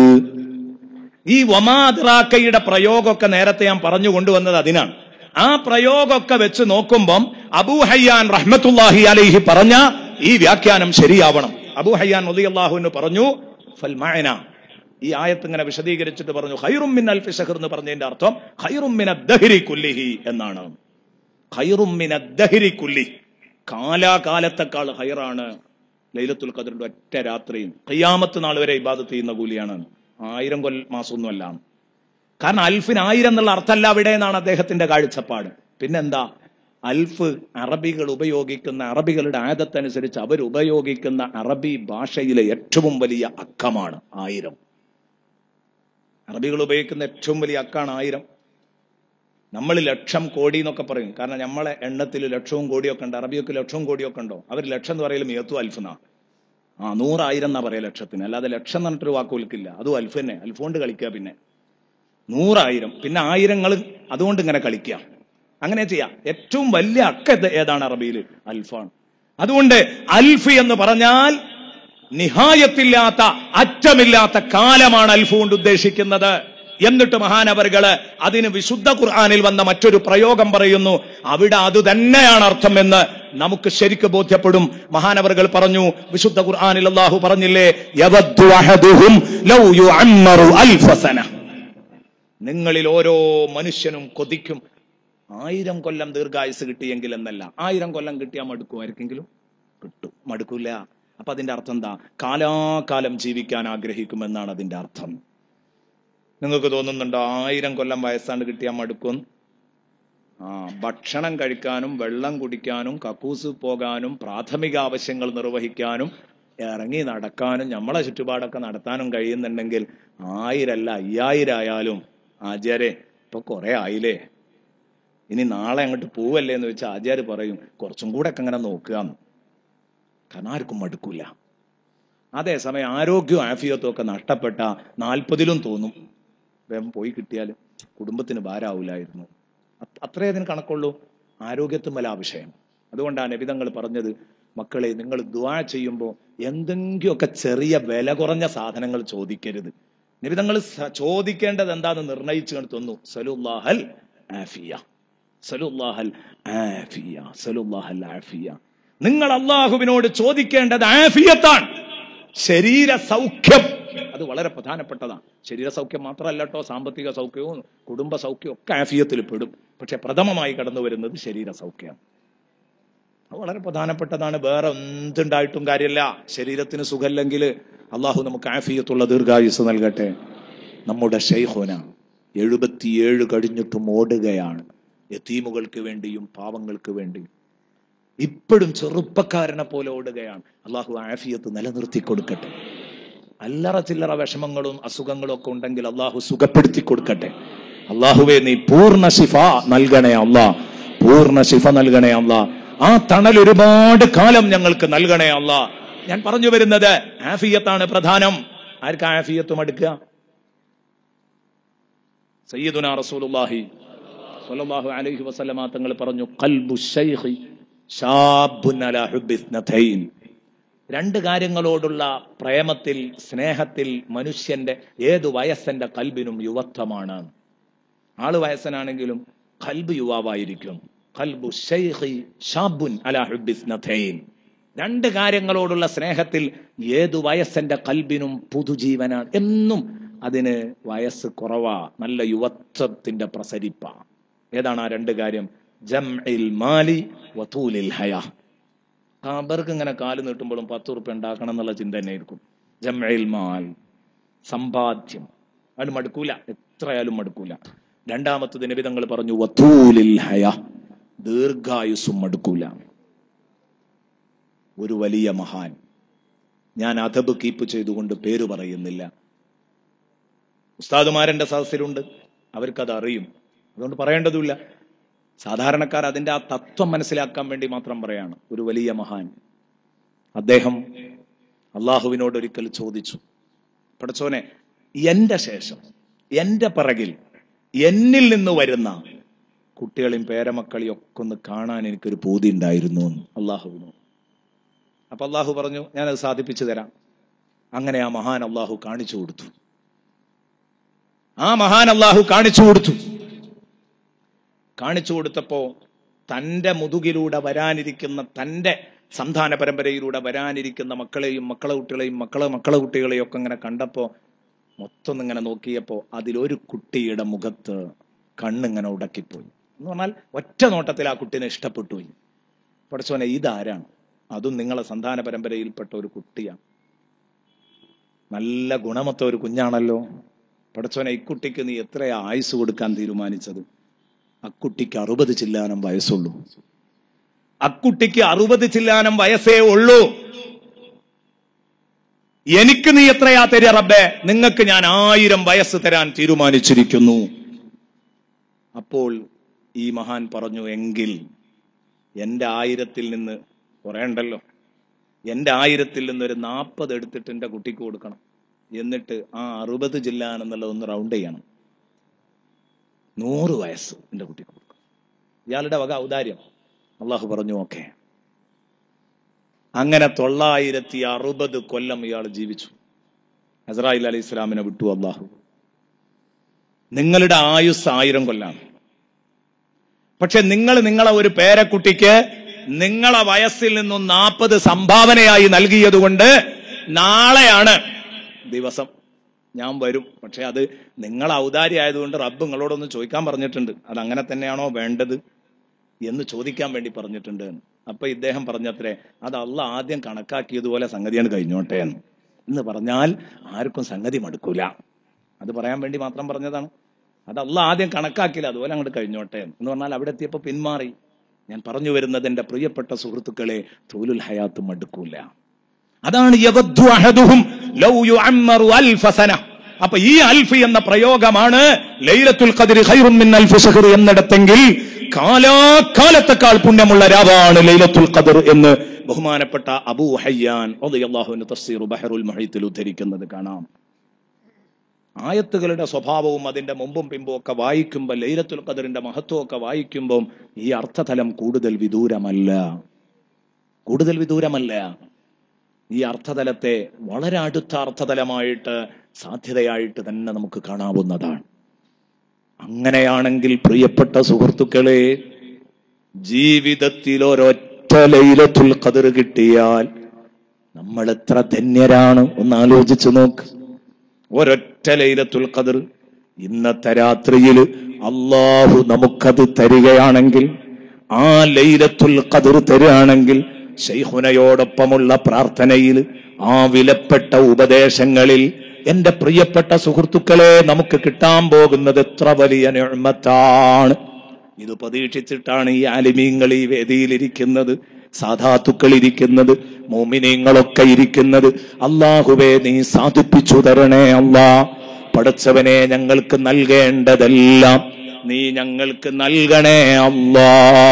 ഈ വമാദ്റാക്കയുടെ പ്രയോഗമൊക്കെ നേരത്തെ ഞാൻ പറഞ്ഞു കൊണ്ടുവന്നത് അതിനാണ്. ആ പ്രയോഗമൊക്കെ വെച്ച് നോക്കുമ്പം അബൂ ഹയ്യാൻ റഹ്മത്തുള്ളാഹി അലൈഹി പറഞ്ഞ ഈ വ്യാഖ്യാനം ശരിയാവണം. അബൂ ഹയ്യാൻ റളിയല്ലാഹു പറഞ്ഞു ഫൽ മഅന, ഈ ആയത്ത് ഇങ്ങനെ വിശദീകരിച്ചിട്ട് പറഞ്ഞു ഖൈറും മിൻ അൽഫി ശഹർ എന്ന് പറഞ്ഞതിന്റെ അർത്ഥം ഖൈറും മിൻ അദ്ദഹരി കുല്ലിഹി എന്നാണ്. ഖൈറും മിൻ അദ്ദഹരി കുല്ലി, കാലാകാലത്തെക്കാൾ ഹൈറാണ് ലൈലത്തുൽ ഖദറിന്റെ ഒറ്റ രാത്രിയും. ഖിയാമത്ത് നാൾ വരെ ഇബാദത്ത് ചെയ്യുന്ന കൂലിയാണ്. ആയിരം കൊല്ല മാസമൊന്നുമല്ല. കാരണം അൽഫിന് ആയിരം എന്നുള്ള അർത്ഥമല്ല അവിടെ എന്നാണ് അദ്ദേഹത്തിന്റെ കാഴ്ചപ്പാട്. പിന്നെന്താ, അൽഫ് അറബികൾ ഉപയോഗിക്കുന്ന, അറബികളുടെ ആദത്തനുസരിച്ച് അവർ ഉപയോഗിക്കുന്ന അറബി ഭാഷയിലെ ഏറ്റവും വലിയ അക്കമാണ് ആയിരം. അറബികൾ ഉപയോഗിക്കുന്ന ഏറ്റവും വലിയ അക്കാണ് ആയിരം. നമ്മൾ ലക്ഷം കോടി എന്നൊക്കെ പറയും. കാരണം നമ്മളെ എണ്ണത്തിൽ ലക്ഷവും കോടിയൊക്കെ ഉണ്ട്. അറബിയൊക്കെ ലക്ഷവും കോടിയൊക്കെ ഉണ്ടോ? അവർ ലക്ഷം എന്ന് പറയലും ഏത്തു അൽഫെന്നാ. ആ നൂറായിരം എന്നാ പറയാ ലക്ഷത്തിന്. അല്ലാതെ ലക്ഷം എന്ന് പറഞ്ഞിട്ടൊരു വാക്കുവിൽക്കില്ല. അതും അൽഫ് തന്നെ. അൽഫ് കൊണ്ട് കളിക്കുക. പിന്നെ നൂറായിരം, പിന്നെ ആയിരങ്ങൾ, അതുകൊണ്ട് ഇങ്ങനെ കളിക്കുക. അങ്ങനെ ചെയ്യാം. ഏറ്റവും വലിയ അക്ക ഏതാണ് അറബിയിൽ? അൽഫാണ്. അതുകൊണ്ട് അൽഫ് എന്ന് പറഞ്ഞാൽ നിഹായത്തില്ലാത്ത, അറ്റമില്ലാത്ത കാലമാണ് അൽഫ് കൊണ്ട് ഉദ്ദേശിക്കുന്നത്. എന്നിട്ട് മഹാനവറുകള് അതിന് വിശുദ്ധ ഖുർആനിൽ വന്ന മറ്റൊരു പ്രയോഗം പറയുന്നു. അവിടെ അത് തന്നെയാണ് അർത്ഥം എന്ന് നമുക്ക് ശരിക്ക് ബോധ്യപ്പെടും. മഹാനവറുകൾ പറഞ്ഞു, വിശുദ്ധ ഖുർആനിൽ അല്ലാഹു പറഞ്ഞില്ലേ, യവദ്ദു അഹദുഹും ലൗ യുഅമ്മറു അൽഫ സന, നിങ്ങളിൽ ഓരോ മനുഷ്യനും കൊതിക്കും ആയിരം കൊല്ലം ദീർഘായുസ് കിട്ടിയെങ്കിൽ എന്നല്ല. ആയിരം കൊല്ലം കിട്ടിയാൽ മടുക്കും ആർക്കെങ്കിലും? കിട്ടും, മടുക്കൂല. അപ്പൊ അതിന്റെ അർത്ഥം എന്താ? കാലാകാലം ജീവിക്കാൻ ആഗ്രഹിക്കുമെന്നാണ് അതിന്റെ അർത്ഥം. നിങ്ങൾക്ക് തോന്നുന്നുണ്ടോ ആയിരം കൊല്ലം വയസ്സാണ്ട് കിട്ടിയാൽ മടുക്കും? ആ ഭക്ഷണം കഴിക്കാനും വെള്ളം കുടിക്കാനും കക്കൂസ് പോകാനും പ്രാഥമിക ആവശ്യങ്ങൾ നിർവഹിക്കാനും ഇറങ്ങി നടക്കാനും നമ്മളെ ചുറ്റുപാടൊക്കെ നടത്താനും കഴിയുന്നുണ്ടെങ്കിൽ ആയിരല്ല അയ്യായിരം ആയാലും ആചാര്യ ഇപ്പൊ കുറെ ആയില്ലേ, ഇനി നാളെ അങ്ങോട്ട് പോവല്ലേ എന്ന് വെച്ചാൽ ആചാര്യ പറയും കുറച്ചും കൂടെ ഒക്കെ അങ്ങനെ നോക്കുക. കാരണം ആർക്കും മടുക്കൂല. അതേസമയം ആരോഗ്യവും ആഫിയത്തും ഒക്കെ നഷ്ടപ്പെട്ട നാൽപ്പതിലും തോന്നും വേഗം പോയി കിട്ടിയാൽ കുടുംബത്തിന് ഭാരാവൂലായിരുന്നു. അത്രേ അതിന് കണക്കുള്ളൂ. ആരോഗ്യത്തുമല്ല വിഷയം. അതുകൊണ്ടാണ് നബിതങ്ങൾ പറഞ്ഞത്, മക്കളെ നിങ്ങൾ ദുആ ചെയ്യുമ്പോൾ എന്തെങ്കിലുമൊക്കെ ചെറിയ വില കുറഞ്ഞ സാധനങ്ങൾ ചോദിക്കരുത്. നബിതങ്ങൾ ചോദിക്കേണ്ടത് എന്താണെന്ന് നിർണയിച്ചു തന്നു. സലുല്ലാഹൽ ആഫിയ, സലുല്ലാഹൽ ആഫിയ, സലുല്ലാഹൽ ആഫിയ. നിങ്ങൾ അള്ളാഹുവിനോട് ചോദിക്കേണ്ടത് ആഫിയത്താണ്, ശരീര സൗഖ്യം. അത് വളരെ പ്രധാനപ്പെട്ടതാണ്. ശരീര സൗഖ്യം മാത്രമല്ല കേട്ടോ, സാമ്പത്തിക സൗഖ്യവും കുടുംബ സൗഖ്യവും ഒക്കെ ആഫിയത്തിൽ പെടും. പക്ഷെ പ്രഥമമായി കടന്നു വരുന്നത് ശരീര സൗഖ്യം. അത് വളരെ പ്രധാനപ്പെട്ടതാണ്. വേറെ എന്തുണ്ടായിട്ടും കാര്യമില്ല. ശരീരത്തിന് സുഖമില്ലെങ്കിൽ അള്ളാഹു നമുക്ക് ആഫിയത്തുള്ള ദീർഘായുസ് നൽകട്ടെ. നമ്മുടെ ശൈഖുന എഴുപത്തിയേഴ് കഴിഞ്ഞിട്ടും ഓടുകയാണ്, യതീമുകൾക്ക് വേണ്ടിയും പാവങ്ങൾക്ക് വേണ്ടിയും. ഇപ്പോഴും ചെറുപ്പക്കാരനെ പോലെ ഓടുകയാണ്. അള്ളാഹു ആഫിയത്ത് നിലനിർത്തി കൊടുക്കട്ടെ. അല്ലറ ചില്ലറ വിഷമങ്ങളും അസുഖങ്ങളും ഒക്കെ ഉണ്ടെങ്കിൽ അള്ളാഹു സുഖപ്പെടുത്തി കൊടുക്കട്ടെ. അള്ളാഹുവെ നീ പൂർണ്ണ ശിഫ നൽകണേ അള്ളാ, പൂർണ്ണ ശിഫ നൽകണേ അള്ളാ. ആ തണൽ ഒരുപാട് കാലം ഞങ്ങൾക്ക് നൽകണേ അള്ളാ. ഞാൻ പറഞ്ഞു വരുന്നത് ആഫിയത്താണ് പ്രധാനം. ആർക്കാ ആഫിയത്ത് മടുക്കുക? സയ്യിദുനാ റസൂലുള്ളാഹി സ്വല്ലല്ലാഹു അലൈഹി വസല്ലമ തങ്ങൾ പറഞ്ഞു, ഖൽബു ശൈഖി ശാബുൻ അലാ ഹുബ്ബി ഇത്നതൈൻ. രണ്ട് കാര്യങ്ങളോടുള്ള പ്രേമത്തിൽ, സ്നേഹത്തിൽ മനുഷ്യന്റെ ഏതു വയസ്സന്റെ കൽബിനും യുവത്വമാണ്. ആള് വയസ്സനാണെങ്കിലും കൽബ് യുവാവായിരിക്കും. ഖൽബു ശൈഖി ശാബുൻ അലാ ഹുബ്ബി ഇത്നതൈൻ. രണ്ട് കാര്യങ്ങളോടുള്ള സ്നേഹത്തിൽ ഏതു വയസ്സന്റെ കൽബിനും പുതുജീവനാണ്. എന്നും അതിന് വയസ്സ് കുറവാ, നല്ല യുവത്വത്തിന്റെ പ്രസരിപ്പ. ഏതാണ് ആ രണ്ട് കാര്യം? ജംഇൽ മാലി വതൂലിൽ ഹയാ. അവർക്ക് ഇങ്ങനെ കാല് നീട്ടുമ്പോഴും പത്ത് ഉറുപ്പ്യ ഉണ്ടാക്കണം എന്നുള്ള ചിന്ത തന്നെ ആയിരിക്കും. ജംഇൽ മാൽ, സമ്പാദ്യം, അത് മടുക്കൂല, എത്രയായാലും മടുക്കൂല. രണ്ടാമത്തത് നബി തങ്ങൾ പറഞ്ഞു വതൂലിൽ ഹയാ, ദീർഘായുസ്സും മടുക്കൂല. ഒരു വലിയ മഹാൻ, ഞാൻ അദബ് കീപ്പ് ചെയ്തുകൊണ്ട് പേര് പറയുന്നില്ല, ഉസ്താദുമാരെന്റെ സദസ്സിലുണ്ട്, അവർക്കത് അറിയും, അതുകൊണ്ട് പറയേണ്ടതുമില്ല. സാധാരണക്കാർ അതിന്റെ ആ തത്വം മനസ്സിലാക്കാൻ വേണ്ടി മാത്രം പറയാണ്. ഒരു വലിയ മഹാൻ, അദ്ദേഹം അള്ളാഹുവിനോട് ഒരിക്കൽ ചോദിച്ചു, പടച്ചോനെ, എന്റെ ശേഷം, എന്റെ പിറകിൽ എന്നിൽ നിന്ന് വരുന്ന കുട്ടികളെയും പേരമക്കളെയും ഒക്കെ ഒന്ന് കാണാൻ എനിക്കൊരു പൂതി ഉണ്ടായിരുന്നു എന്ന് അള്ളാഹുവിനോട്. അപ്പൊ അള്ളാഹു പറഞ്ഞു, ഞാനത് സാധിപ്പിച്ചു തരാം. അങ്ങനെ ആ മഹാൻ അള്ളാഹു കാണിച്ചു കൊടുത്തു. ആ മഹാൻ അള്ളാഹു കാണിച്ചു കൊടുത്തു. കാണിച്ചു കൊടുത്തപ്പോ തന്റെ മുതുകിലൂടെ വരാനിരിക്കുന്ന, തന്റെ സന്താന പരമ്പരയിലൂടെ വരാനിരിക്കുന്ന മക്കളെയും മക്കളെ കുട്ടികളെയും മക്കളെ മക്കളെ കുട്ടികളെയും ഒക്കെ ഇങ്ങനെ കണ്ടപ്പോ, മൊത്തം ഇങ്ങനെ നോക്കിയപ്പോ അതിലൊരു കുട്ടിയുടെ മുഖത്ത് കണ്ണിങ്ങനെ ഉടക്കിപ്പോയി. എന്ന് പറഞ്ഞാൽ ഒറ്റ നോട്ടത്തിൽ ആ കുട്ടീനെ ഇഷ്ടപ്പെട്ടു പോയി. പടച്ചോനെ, ഇതാരാണ്? അതും നിങ്ങളെ സന്താന പരമ്പരയിൽപ്പെട്ട ഒരു കുട്ടിയാണ്, നല്ല ഗുണമൊത്ത ഒരു കുഞ്ഞാണല്ലോ. പടച്ചോനെ, ഇക്കുട്ടിക്ക് നീ എത്രയാ ആയുസ് കൊടുക്കാൻ തീരുമാനിച്ചത്? അക്കുട്ടിക്ക് അറുപത് ചില്ലാനം വയസ്സുള്ളൂ. അക്കുട്ടിക്ക് അറുപത് ചില്ലാനം വയസ്സേ ഉള്ളൂ. എനിക്ക് നീ എത്രയാ തരിക റബ്ബേ? നിങ്ങൾക്ക് ഞാൻ ആയിരം വയസ്സ് തരാൻ തീരുമാനിച്ചിരിക്കുന്നു. അപ്പോൾ ഈ മഹാൻ പറഞ്ഞു, എങ്കിൽ എന്റെ ആയിരത്തിൽ നിന്ന് കുറെ ഉണ്ടല്ലോ, എന്റെ ആയിരത്തിൽ നിന്നൊരു നാൽപ്പത് എടുത്തിട്ട് എന്റെ കുട്ടിക്ക് കൊടുക്കണം. എന്നിട്ട് ആ അറുപത് ജില്ലാനെന്നുള്ളത് ഒന്ന് റൗണ്ട് ചെയ്യണം. നൂറ് വയസ്സ് എന്റെ കുട്ടിക്ക് കൊടുക്കണം. ഇയാളുടെ വക ഔദാര്യം. അള്ളാഹു പറഞ്ഞു, ഓക്കെ. അങ്ങനെ തൊള്ളായിരത്തി അറുപത് കൊല്ലം ഇയാൾ ജീവിച്ചു. അസ്രായിൽ അലൈഹി ഇസ്ലാമിനെ വിട്ടു അള്ളാഹു. നിങ്ങളുടെ ആയുസ് ആയിരം കൊല്ലാണ്. പക്ഷെ നിങ്ങൾ നിങ്ങളെ ഒരു പേരക്കുട്ടിക്ക് നിങ്ങളെ വയസ്സിൽ നിന്നും നാൽപ്പത് സംഭാവനയായി നൽകിയത് കൊണ്ട് നാളെയാണ് ദിവസം. ഞാൻ വരും, പക്ഷെ അത് നിങ്ങൾ ഔദാര്യം ആയതുകൊണ്ട് റബ്ബ് നിങ്ങളോടൊന്ന് ചോദിക്കാൻ പറഞ്ഞിട്ടുണ്ട്, അത് അങ്ങനെ തന്നെയാണോ വേണ്ടത് എന്ന് ചോദിക്കാൻ വേണ്ടി പറഞ്ഞിട്ടുണ്ട്. അപ്പൊ ഇദ്ദേഹം പറഞ്ഞത്രേ, അത് അള്ളാഹ് ആദ്യം കണക്കാക്കിയതുപോലെ സംഗതിയാണ് കഴിഞ്ഞോട്ടെ എന്ന് എന്ന് പറഞ്ഞാൽ ആർക്കും സംഗതി മടുക്കൂല. അത് പറയാൻ വേണ്ടി മാത്രം പറഞ്ഞതാണ്. അത് അള്ളാഹ് ആദ്യം കണക്കാക്കില്ല, അതുപോലെ അങ്ങോട്ട് കഴിഞ്ഞോട്ടെ എന്ന് പറഞ്ഞാൽ അവിടെ എത്തിയപ്പോ പിന്മാറി. ഞാൻ പറഞ്ഞു വരുന്നത്, എന്റെ പ്രിയപ്പെട്ട സുഹൃത്തുക്കളെ, തൂലുൽ ഹയാത്ത് മടുക്കൂല. അതാണ് യവദ്ദു അഹദുഹും ലൗ യുഅമ്മറു അൽഫ സന. അപ്പൊ ഈ അൽഫ് എന്ന പ്രയോഗമാണ് ലൈലത്തുൽ ഖദ്രി ഖൈറുൻ മിൻ അൽഫി ശഹർ എന്നിടത്തെങ്കിൽ കാലാകാലത്തേക്കാൾ പുണ്യമുള്ള രാവാണ് ലൈലത്തുൽ ഖദ്ർ എന്ന് ബഹുമാനപ്പെട്ട അബൂ ഹയ്യാൻ റളിയല്ലാഹു അൻഹു തഫ്സീർ ബഹറുൽ മുഹീത്തിൽ ഉദ്ധരിക്കുന്നത് കാണാം. ആയത്തുകളുടെ സ്വഭാവവും അതിന്റെ മുമ്പും പിമ്പും ഒക്കെ വായിക്കുമ്പോൾ, ലൈലത്തുൽ ഖദ്റിന്റെ മഹത്വം ഒക്കെ വായിക്കുമ്പോൾ ഈ അർത്ഥതലം കൂടുതൽ വിദൂരമല്ല, കൂടുതൽ വിദൂരമല്ല. ഈ അർത്ഥതലത്തെ വളരെ അടുത്ത അർത്ഥതലമായിട്ട്, സാധ്യതയായിട്ട് തന്നെ നമുക്ക് കാണാവുന്നതാണ്. അങ്ങനെയാണെങ്കിൽ പ്രിയപ്പെട്ട സുഹൃത്തുക്കളെ, ജീവിതത്തിൽ ഒരൊറ്റ ലൈലത്തുൽ ഖദ്ർ കിട്ടിയാൽ നമ്മൾ എത്ര ധന്യരാണ് ഒന്ന് ആലോചിച്ചു നോക്ക്. ഒരൊറ്റ ലൈലത്തുൽ ഖദ്ർ ഇന്നത്തെ രാത്രിയിൽ അള്ളാഹു നമുക്കത് തരികയാണെങ്കിൽ, ആ ലൈലത്തുൽ ഖദ്ർ തരികയാണെങ്കിൽ, ശൈഖുനയോടൊപ്പമുള്ള പ്രാർത്ഥനയിൽ, ആ വിലപ്പെട്ട ഉപദേശങ്ങളിൽ, എന്റെ പ്രിയപ്പെട്ട സുഹൃത്തുക്കളെ, നമുക്ക് കിട്ടാൻ പോകുന്നത് എത്ര വലിയ നിഅ്മത്താണ്. ഇത് പ്രതീക്ഷിച്ചിട്ടാണ് ഈ ആലിമീങ്ങൾ ഈ വേദിയിലിരിക്കുന്നത്, സാധാത്തുക്കൾ ഇരിക്കുന്നത്, മോമിനീങ്ങളൊക്കെ ഇരിക്കുന്നത്. അല്ലാഹുവേ, നീ സാധിപ്പിച്ചു തരണേ അല്ലാ. പടച്ചവനെ, ഞങ്ങൾക്ക് നൽകേണ്ടതെല്ലാം നീ ഞങ്ങൾക്ക് നൽകണേ അല്ലാ.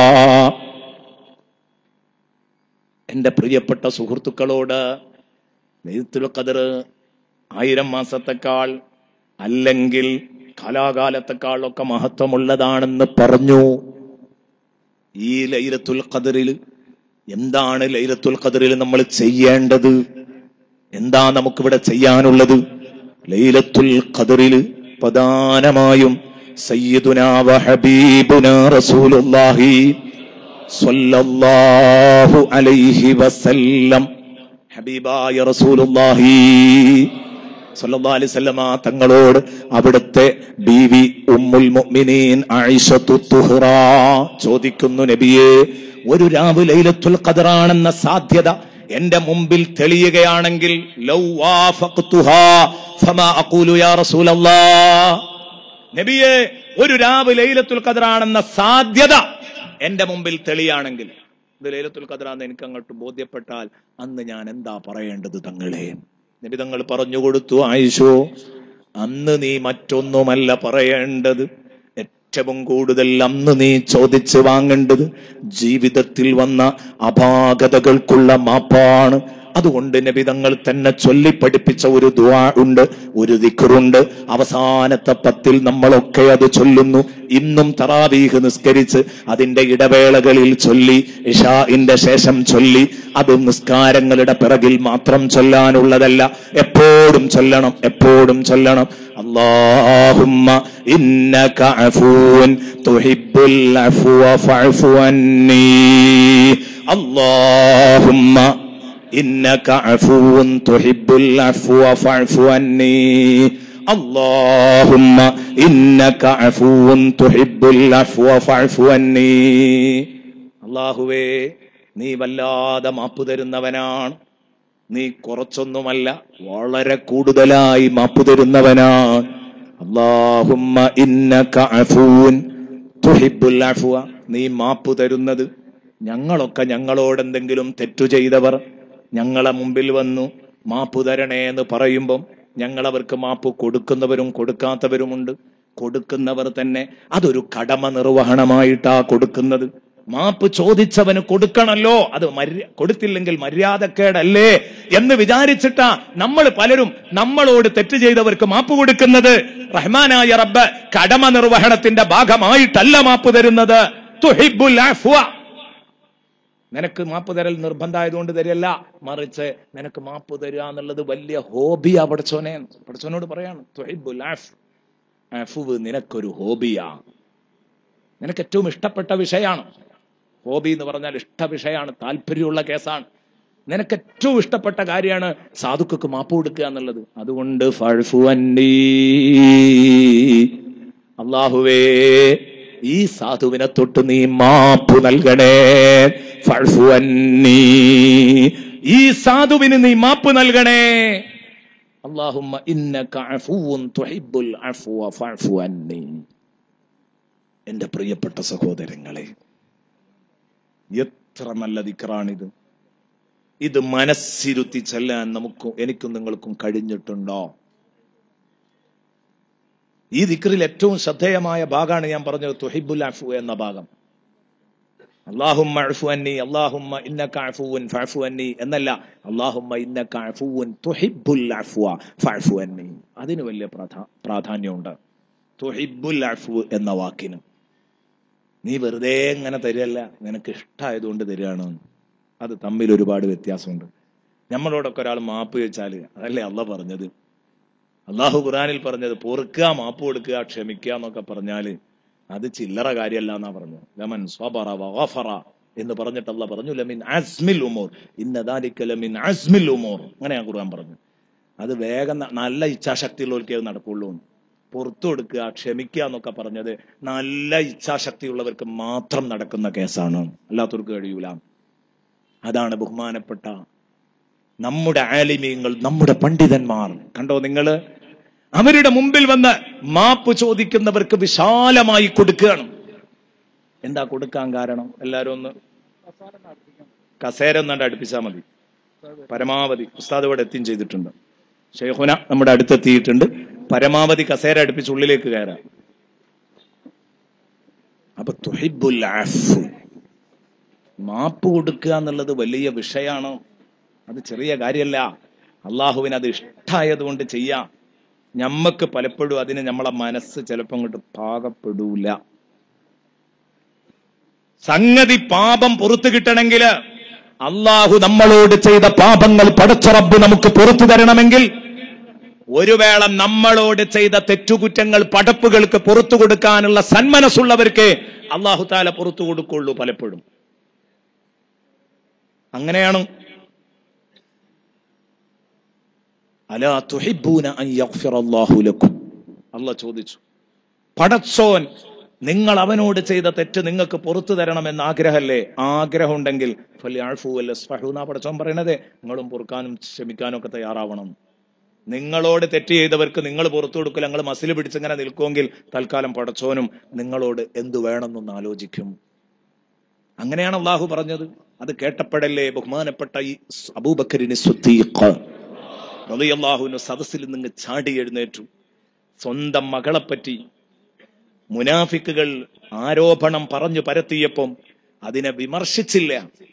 എന്റെ പ്രിയപ്പെട്ട സുഹൃത്തുക്കളോട്, ലൈലത്തുൽ ഖദ്ർ ആയിരം മാസത്തെക്കാൾ അല്ലെങ്കിൽ കാലാകാലത്തെക്കാളൊക്കെ മഹത്വമുള്ളതാണെന്ന് പറഞ്ഞു. ഈ ലൈലത്തുൽ ഖദറിൽ എന്താണ് ലൈലത്തുൽ ഖദറിൽ നമ്മൾ ചെയ്യേണ്ടത്? എന്താ നമുക്കിവിടെ ചെയ്യാനുള്ളത്? ലൈലത്തുൽ ഖദറിൽ പ്രധാനമായും സയ്യിദുനാ വ ഹബീബുനാ റസൂലുള്ളാഹി സ്വല്ലല്ലാഹു അലൈഹി വസല്ലം, ഹബീബായ റസൂലുള്ളാഹി സ്വല്ലല്ലാഹു അലൈഹി വസല്ലമ തങ്ങളോട് അവിടുത്തെ ബീവി ഉമ്മുൽ മുഅ്മിനീൻ ആയിഷത്തു തുഹ്റ ചോദിക്കുന്നു, നബിയേ, ഒരു രാവ് ലൈലത്തുൽ ഖദറാണെന്ന സാധ്യത എന്റെ മുമ്പിൽ തെളിയുകയാണെങ്കിൽ ലൗ വാഫഖ്തുഹാ ഫമാ അഖൂലു യാ റസൂലല്ലാഹ്, നബിയേ, ഒരു രാവ് ലൈലത്തുൽ ഖദറാണെന്ന സാധ്യത എന്റെ മുമ്പിൽ തെളിയാണെങ്കിൽ, ഇത് ലൈലത്തുൽ ഖദറാന്ന് എനിക്ക് അങ്ങോട്ട് ബോധ്യപ്പെട്ടാൽ അന്ന് ഞാൻ എന്താ പറയേണ്ടത് തങ്ങളെ? നബി തങ്ങൾ പറഞ്ഞു കൊടുത്തു, ആയിഷോ, അന്ന് നീ മറ്റൊന്നുമല്ല പറയേണ്ടത്, ഏറ്റവും കൂടുതൽ അന്ന് നീ ചോദിച്ചു വാങ്ങേണ്ടത് ജീവിതത്തിൽ വന്ന അപാകതകൾക്കുള്ള മാപ്പാണ്. അതുകൊണ്ട് നബി തങ്ങൾ തന്നെ ചൊല്ലി പഠിപ്പിച്ച ഒരു ദുആ ഉണ്ട്, ഒരു ദിക്റുണ്ട്. അവസാനത്തെ പത്തിൽ നമ്മളൊക്കെ അത് ചൊല്ലുന്നു. ഇന്നും തറാവീഹ് നിസ്കരിച്ച് അതിന്റെ ഇടവേളകളിൽ ചൊല്ലി, ഇശാഇന്റെ ശേഷം ചൊല്ലി. അത് നിസ്കാരങ്ങളുടെ പിറകിൽ മാത്രം ചൊല്ലാനുള്ളതല്ല, എപ്പോഴും ചൊല്ലണം, എപ്പോഴും ചൊല്ലണം. അല്ലാഹുമ്മ ഇന്നക അഫൂൻ തുഹിബ്ബുൽ അഫ്വ ഫഅഫു അന്നി. അല്ലാഹുമ്മ ഇന്നക അഫൂൻ തുഹിബ്ബുൽ അഫ്വ ഫഅഫു അന്നി. അല്ലാഹുമ്മ ഇന്നക അഫൂൻ തുഹിബ്ബുൽ അഫ്വ ഫഅഫു അന്നി. അല്ലാഹുവേ, നീ വല്ലാതെ മാപ്പ് തരുന്നവനാണ്. നീ കുറച്ചൊന്നുമല്ല, വളരെ കൂടുതലായി മാപ്പ് തരുന്നവനാണ്. അല്ലാഹുമ്മ ഇന്നക അഫൂൻ തുഹിബ്ബുൽ അഫ്വ. നീ മാപ്പ് തരുന്നത്, ഞങ്ങളൊക്കെ ഞങ്ങളോട് എന്തെങ്കിലും തെറ്റു ചെയ്തവർ ഞങ്ങളെ മുമ്പിൽ വന്നു മാപ്പ് തരണേ എന്ന് പറയുമ്പം ഞങ്ങളവർക്ക് മാപ്പ് കൊടുക്കുന്നവരും കൊടുക്കാത്തവരുമുണ്ട്. കൊടുക്കുന്നവർ തന്നെ അതൊരു കടമ നിർവഹണമായിട്ടാ കൊടുക്കുന്നത്. മാപ്പ് ചോദിച്ചവന് കൊടുക്കണല്ലോ, അത് മര്യ കൊടുത്തില്ലെങ്കിൽ മര്യാദക്കേടല്ലേ എന്ന് വിചാരിച്ചിട്ടാ നമ്മൾ പലരും നമ്മളോട് തെറ്റ് ചെയ്തവർക്ക് മാപ്പ് കൊടുക്കുന്നത്. റഹ്മാനായ റബ്ബ് കടമ നിർവഹണത്തിന്റെ ഭാഗമായിട്ടല്ല മാപ്പ് തരുന്നത്. തുഹിബ്ബുൽ അഫ്വ, നിനക്ക് മാപ്പ് തരൽ നിർബന്ധമായതുകൊണ്ട് തരില്ല, മറിച്ച് നിനക്ക് മാപ്പ് തരിക എന്നുള്ളത് വലിയ ഹോബിയാ പഠിച്ചോനെ. പഠിച്ചോനോട് പറയാണ്, തുഹിബ്ബുൽ അഫ്, അഫ്വ് നിനക്കൊരു ഹോബിയാ, നിനക്ക് ഏറ്റവും ഇഷ്ടപ്പെട്ട വിഷയമാണ്. ഹോബി എന്ന് പറഞ്ഞാൽ ഇഷ്ട വിഷയമാണ്, താല്പര്യമുള്ള കേസാണ്. നിനക്ക് ഏറ്റവും ഇഷ്ടപ്പെട്ട കാര്യമാണ് സാധുക്കൾക്ക് മാപ്പ് കൊടുക്കുക എന്നുള്ളത്. അതുകൊണ്ട് ഫഅഫു അന്നി, അല്ലാഹുവേ, ഈ സാധുവിനെ തൊട്ട് നീ മാപ്പ് നൽകണേ. ഫഅഫു അന്നി, ഈ സാധുവിന് നീ മാപ്പ് നൽകണേ. അല്ലാഹുമ്മ ഇന്നക അഫൂൻ തുഹിബ്ബുൽ അഫ്വ ഫഅഫു അന്നി. എന്റെ പ്രിയപ്പെട്ട സഹോദരങ്ങളെ, എത്ര നല്ല ദിക്റാണിത്. ഇത് മനസ്സിരുത്തി ചെല്ലാൻ നമുക്ക് എനിക്കും നിങ്ങൾക്കും കഴിഞ്ഞിട്ടുണ്ടോ? ഈ ദിക്റിൽ ഏറ്റവും ശ്രദ്ധേയമായ ഭാഗമാണ് ഞാൻ പറഞ്ഞത്, തുഹിബ്ബുൽ അഫ്വ എന്ന ഭാഗം. അല്ലാഹുമ്മ അഫ്വ അന്നി, അല്ലാഹുമ്മ ഇന്നക അഫൂൻ ഫഅഫു അന്നി എന്നല്ല, അല്ലാഹുമ്മ ഇന്നക അഫൂൻ തുഹിബ്ബുൽ അഫ്വ ഫഅഫു അന്നി. അതിന് വലിയ പ്രാധാന്യമുണ്ട്. തുഹിബ്ബുൽ അഫ്വ എന്ന വാക്കിന് നീ വെറുതെ ഇങ്ങനെ തരികയല്ല, നിനക്ക് ഇഷ്ടമായതുകൊണ്ട് തരികയാണ്. അത് തമ്മിൽ ഒരുപാട് വ്യത്യാസമുണ്ട്. നമ്മളോടൊക്കെ ഒരാൾ മാപ്പ് ചോദിച്ചാൽ അതല്ലേ അള്ളാഹ് പറഞ്ഞത്. അള്ളാഹു ഖുർആനിൽ പറഞ്ഞത് പൊറുക്കുക, മാപ്പ് കൊടുക്കുക, ക്ഷമിക്കുക എന്നൊക്കെ പറഞ്ഞാല് അത് ചില്ലറ കാര്യമല്ല എന്നാ പറഞ്ഞു. ലമൻ സ്വബറ വഗഫറ എന്ന് പറഞ്ഞിട്ട് അള്ളാഹ് പറഞ്ഞു ലമിൻ അസ്മിൽ ഉമൂർ, ഇന്ന ദാലിക ലമിൻ അസ്മിൽ ഉമൂർ. അങ്ങനെയാ ഖുർആൻ പറഞ്ഞു. അത് വേഗം നല്ല ഇച്ഛാശക്തിയുള്ളവർക്കേ അത് നടക്കുള്ളൂ. പുറത്തു കൊടുക്കുക, ക്ഷമിക്കുക എന്നൊക്കെ പറഞ്ഞത് നല്ല ഇച്ഛാശക്തിയുള്ളവർക്ക് മാത്രം നടക്കുന്ന കേസാണ്, അല്ലാത്തവർക്ക് കഴിയൂല. അതാണ് ബഹുമാനപ്പെട്ട നമ്മുടെ ആലിമീങ്ങൾ, നമ്മുടെ പണ്ഡിതന്മാർ. കണ്ടോ നിങ്ങള്, അവരുടെ മുമ്പിൽ വന്ന് മാപ്പ് ചോദിക്കുന്നവർക്ക് വിശാലമായി കൊടുക്കുകയാണ്. എന്താ കൊടുക്കാൻ കാരണം? എല്ലാരും ഒന്ന് കസേര ഒന്നാണ്ട് അടുപ്പിച്ചാൽ മതി. പരമാവധി ഉസ്താദ് ഇവിടെ എത്തിയും ചെയ്തിട്ടുണ്ട്, ഷെയ്ഖുന നമ്മുടെ അടുത്തെത്തിയിട്ടുണ്ട്. പരമാവധി കസേര അടുപ്പിച്ച് ഉള്ളിലേക്ക് കയറാം. അപ്പൊ തുഹിബ്ബുൽ അഫ്വ്, മാപ്പ് കൊടുക്കുക എന്നുള്ളത് വലിയ വിഷയമാണ്. അത് ചെറിയ കാര്യമല്ല. അള്ളാഹുവിന് അത് ഇഷ്ടമായതുകൊണ്ട് ചെയ്യാം. ഞമ്മക്ക് പലപ്പോഴും അതിന് നമ്മളെ മനസ്സ് ചിലപ്പോൾ അങ്ങോട്ട് പാകപ്പെടൂല. സംഗതി പാപം പുറത്തു കിട്ടണമെങ്കിൽ, അള്ളാഹു നമ്മളോട് ചെയ്ത പാപങ്ങൾ പടച്ച റബ്ബ് നമുക്ക് പുറത്തു തരണമെങ്കിൽ, ഒരു വേള നമ്മളോട് ചെയ്ത തെറ്റുകുറ്റങ്ങൾ പടപ്പുകൾക്ക് പുറത്തു കൊടുക്കാനുള്ള സന്മനസ്സുള്ളവർക്ക് അള്ളാഹു താല പുറത്തു കൊടുക്കുള്ളൂ. പലപ്പോഴും അങ്ങനെയാണ്. അലാ തുഹിബ്ബൂന അൻ യഗ്ഫിറല്ലാഹു ലക്കും, അല്ലാഹു ചോദിച്ചു, പടച്ചോൻ നിങ്ങൾ അവനോട് ചെയ്ത തെറ്റ് നിങ്ങൾക്ക് പുറത്തു തരണമെന്ന് ആഗ്രഹമല്ലേ? ആഗ്രഹം ഉണ്ടെങ്കിൽ ഫൽയഅഫു വൽയസ്ഫഹു എന്നാ പടച്ചോൻ പറയണതേ. നിങ്ങളും പൊറുക്കാനും ക്ഷമിക്കാനും ഒക്കെ തയ്യാറാവണം. നിങ്ങളോട് തെറ്റ് ചെയ്തവർക്ക് നിങ്ങൾ പുറത്തു കൊടുക്കില്ല, നിങ്ങൾ മസിൽ പിടിച്ചിങ്ങനെ നിൽക്കുമെങ്കിൽ തൽക്കാലം പടച്ചോനും നിങ്ങളോട് എന്തു വേണമെന്നൊന്ന് ആലോചിക്കും. അങ്ങനെയാണ് അള്ളാഹു പറഞ്ഞത്. അത് കേട്ടപ്പോഴല്ലേ ബഹുമാനപ്പെട്ട ഈ അബൂബക്കറിന് സിദ്ദീഖ് റളിയല്ലാഹു അൻഹു സദസ്സിൽ നിന്ന് ചാടി എഴുന്നേറ്റു. സ്വന്തം മകളെപ്പറ്റി മുനാഫിക്കുകൾ ആരോപണം പറഞ്ഞു പരത്തിയപ്പം അതിനെ വിമർശിച്ചില്ല,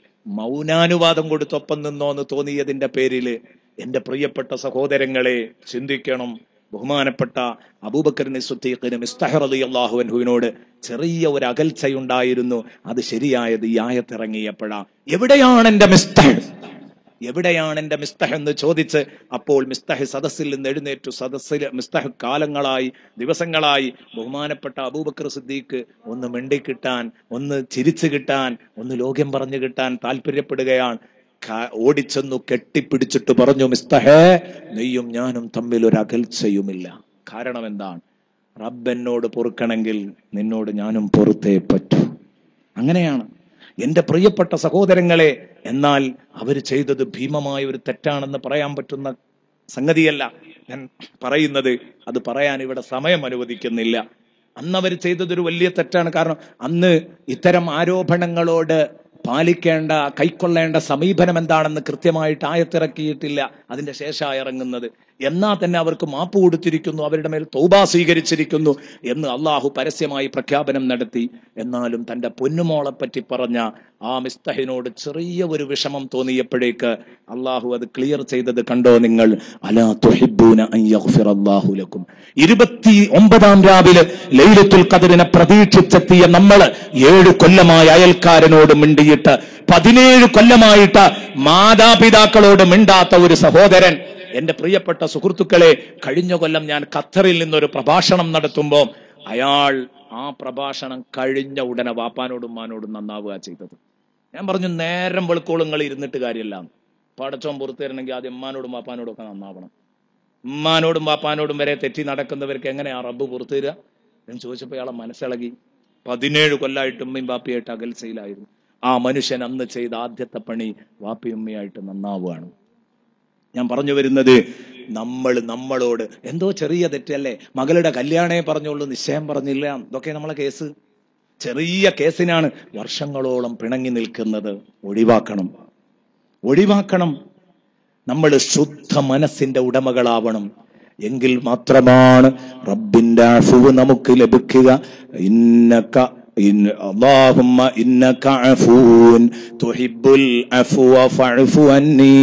മൗനാനുവാദം കൊടുത്തൊപ്പം നിന്നോന്ന് തോന്നിയതിന്റെ പേരില് എന്റെ പ്രിയപ്പെട്ട സഹോദരങ്ങളെ ചിന്തിക്കണം. ബഹുമാനപ്പെട്ട അബൂബക്കറിന് സിദ്ദീഖിന് മിസ്തഹ് റളിയല്ലാഹു അൻഹുവിനോട് ചെറിയ ഒരു അകൽച്ചയുണ്ടായിരുന്നു. അത് ശരിയായത് ഈ ആയത്തിറങ്ങിയപ്പോഴാ. എവിടെയാണ് എന്റെ മിസ്തഹ്, എവിടെയാണ് എന്റെ മിസ്തഹ് എന്ന് ചോദിച്ച് അപ്പോൾ മിസ്തഹ് സദസ്സിൽ നിന്ന് എഴുന്നേറ്റു. സദസ്സിൽ മിസ്തഹ് കാലങ്ങളായി ദിവസങ്ങളായി ബഹുമാനപ്പെട്ട അബൂബക്കർ സിദ്ദീഖ് ഒന്ന് മിണ്ടിക്കിട്ടാൻ, ഒന്ന് ചിരിച്ചു കിട്ടാൻ, ഒന്ന് ലോകം പറഞ്ഞു കിട്ടാൻ താല്പര്യപ്പെടുകയാണ്. ഓടിച്ചെന്നു കെട്ടിപ്പിടിച്ചിട്ട് പറഞ്ഞു, മിസ്തഹേ, നീയും ഞാനും തമ്മിൽ ഒരു അകൽച്ചയുമില്ല. കാരണം എന്താണ്? റബ്ബെന്നോട് പൊറുക്കണമെങ്കിൽ നിന്നോട് ഞാനും പൊറുത്തേ പറ്റൂ. അങ്ങനെയാണ് എന്റെ പ്രിയപ്പെട്ട സഹോദരങ്ങളെ. എന്നാൽ അവർ ചെയ്തത് ഭീമമായ ഒരു തെറ്റാണെന്ന് പറയാൻ പറ്റുന്ന സംഗതിയല്ല ഞാൻ പറയുന്നത്. അത് പറയാൻ ഇവിടെ സമയം അനുവദിക്കുന്നില്ല. അന്ന് അവർ ചെയ്തതൊരു വലിയ തെറ്റാണ്. കാരണം അന്ന് ഇത്തരം ആരോപണങ്ങളോട് പാലിക്കേണ്ട കൈക്കൊള്ളേണ്ട സമീപനം എന്താണെന്ന് കൃത്യമായിട്ട് ആയത്തിറക്കിയിട്ടില്ല. അതിന്റെ ശേഷമാണ് ഇറങ്ങുന്നത്. എന്നാൽ തന്നെ അവർക്ക് മാപ്പ് കൊടുത്തിരിക്കുന്നു, അവരുടെ മേൽ തൗബ സ്വീകരിച്ചിരിക്കുന്നു എന്ന് അള്ളാഹു പരസ്യമായി പ്രഖ്യാപനം നടത്തി. എന്നാലും തന്റെ പൊന്നുമോളെ പറ്റി പറഞ്ഞ ആ മിസ്തഹിനോട് ചെറിയ ഒരു വിഷമം തോന്നിയപ്പോഴേക്ക് അള്ളാഹു അത് ക്ലിയർ ചെയ്തത് കണ്ടോ നിങ്ങൾ? അലാ തുഹിബ്ബൂന അൻ യഗ്ഫിറല്ലാഹു ലക്കും. ഇരുപത്തി ഒമ്പതാം രാവിലെ ലൈലത്തുൽ ഖദ്റിനെ പ്രതീക്ഷിച്ചെത്തിയ നമ്മള് ഏഴ് കൊല്ലമായി അയൽക്കാരനോട് മിണ്ടിയിട്ട്, പതിനേഴ് കൊല്ലമായിട്ട് മാതാപിതാക്കളോട് മിണ്ടാത്ത ഒരു സഹോദരൻ. എന്റെ പ്രിയപ്പെട്ട സുഹൃത്തുക്കളെ, കഴിഞ്ഞ കൊല്ലം ഞാൻ ഖത്തറിൽ നിന്നൊരു പ്രഭാഷണം നടത്തുമ്പോൾ അയാൾ ആ പ്രഭാഷണം കഴിഞ്ഞ ഉടനെ വാപ്പാനോടും ഉമ്മാനോടും നന്നാവുക ചെയ്തത്. ഞാൻ പറഞ്ഞു, നേരം വെളുക്കോളുങ്ങൾ ഇരുന്നിട്ട് കാര്യമില്ല, പടച്ചോൻ പുറത്തു തരണമെങ്കിൽ ആദ്യം ഉമ്മാനോടും വാപ്പാനോടും ഒക്കെ നന്നാവണം. ഉമ്മാനോടും വാപ്പാനോടും വരെ തെറ്റി നടക്കുന്നവർക്ക് എങ്ങനെയാ റബ്ബ് പുറത്തു തരിക എന്ന് ചോദിച്ചപ്പോൾ അയാളെ മനസ്സിളകി. പതിനേഴ് കൊല്ലമായിട്ട് ഉമ്മയും വാപ്പയായിട്ട് അകൽച്ചയിലായിരുന്നു. ആ മനുഷ്യൻ അന്ന് ചെയ്ത ആദ്യത്തെ പണി വാപ്പയും ഉമ്മയായിട്ട് നന്നാവുകയാണ്. ഞാൻ പറഞ്ഞു വരുന്നത്, നമ്മൾ നമ്മളോട് എന്തോ ചെറിയ തെറ്റല്ലേ, മകളുടെ കല്യാണേ പറഞ്ഞുള്ളൂ, നിശ്ചയം പറഞ്ഞില്ല, ഇതൊക്കെ നമ്മളെ കേസ്. ചെറിയ കേസിനാണ് വർഷങ്ങളോളം പിണങ്ങി നിൽക്കുന്നത്. ഒഴിവാക്കണം, ഒഴിവാക്കണം. നമ്മൾ ശുദ്ധ മനസ്സിന്റെ ഉടമകളാവണം. എങ്കിൽ മാത്രമാണ് റബ്ബിന്റെ അഫ്വ് നമുക്ക് ലഭിക്കുക. ഇന്നക അല്ലാഹുമ്മ ഇന്നക അഫൂൻ തുഹിബ്ബുൽ അഫ്വ ഫഅഫു അന്നീ.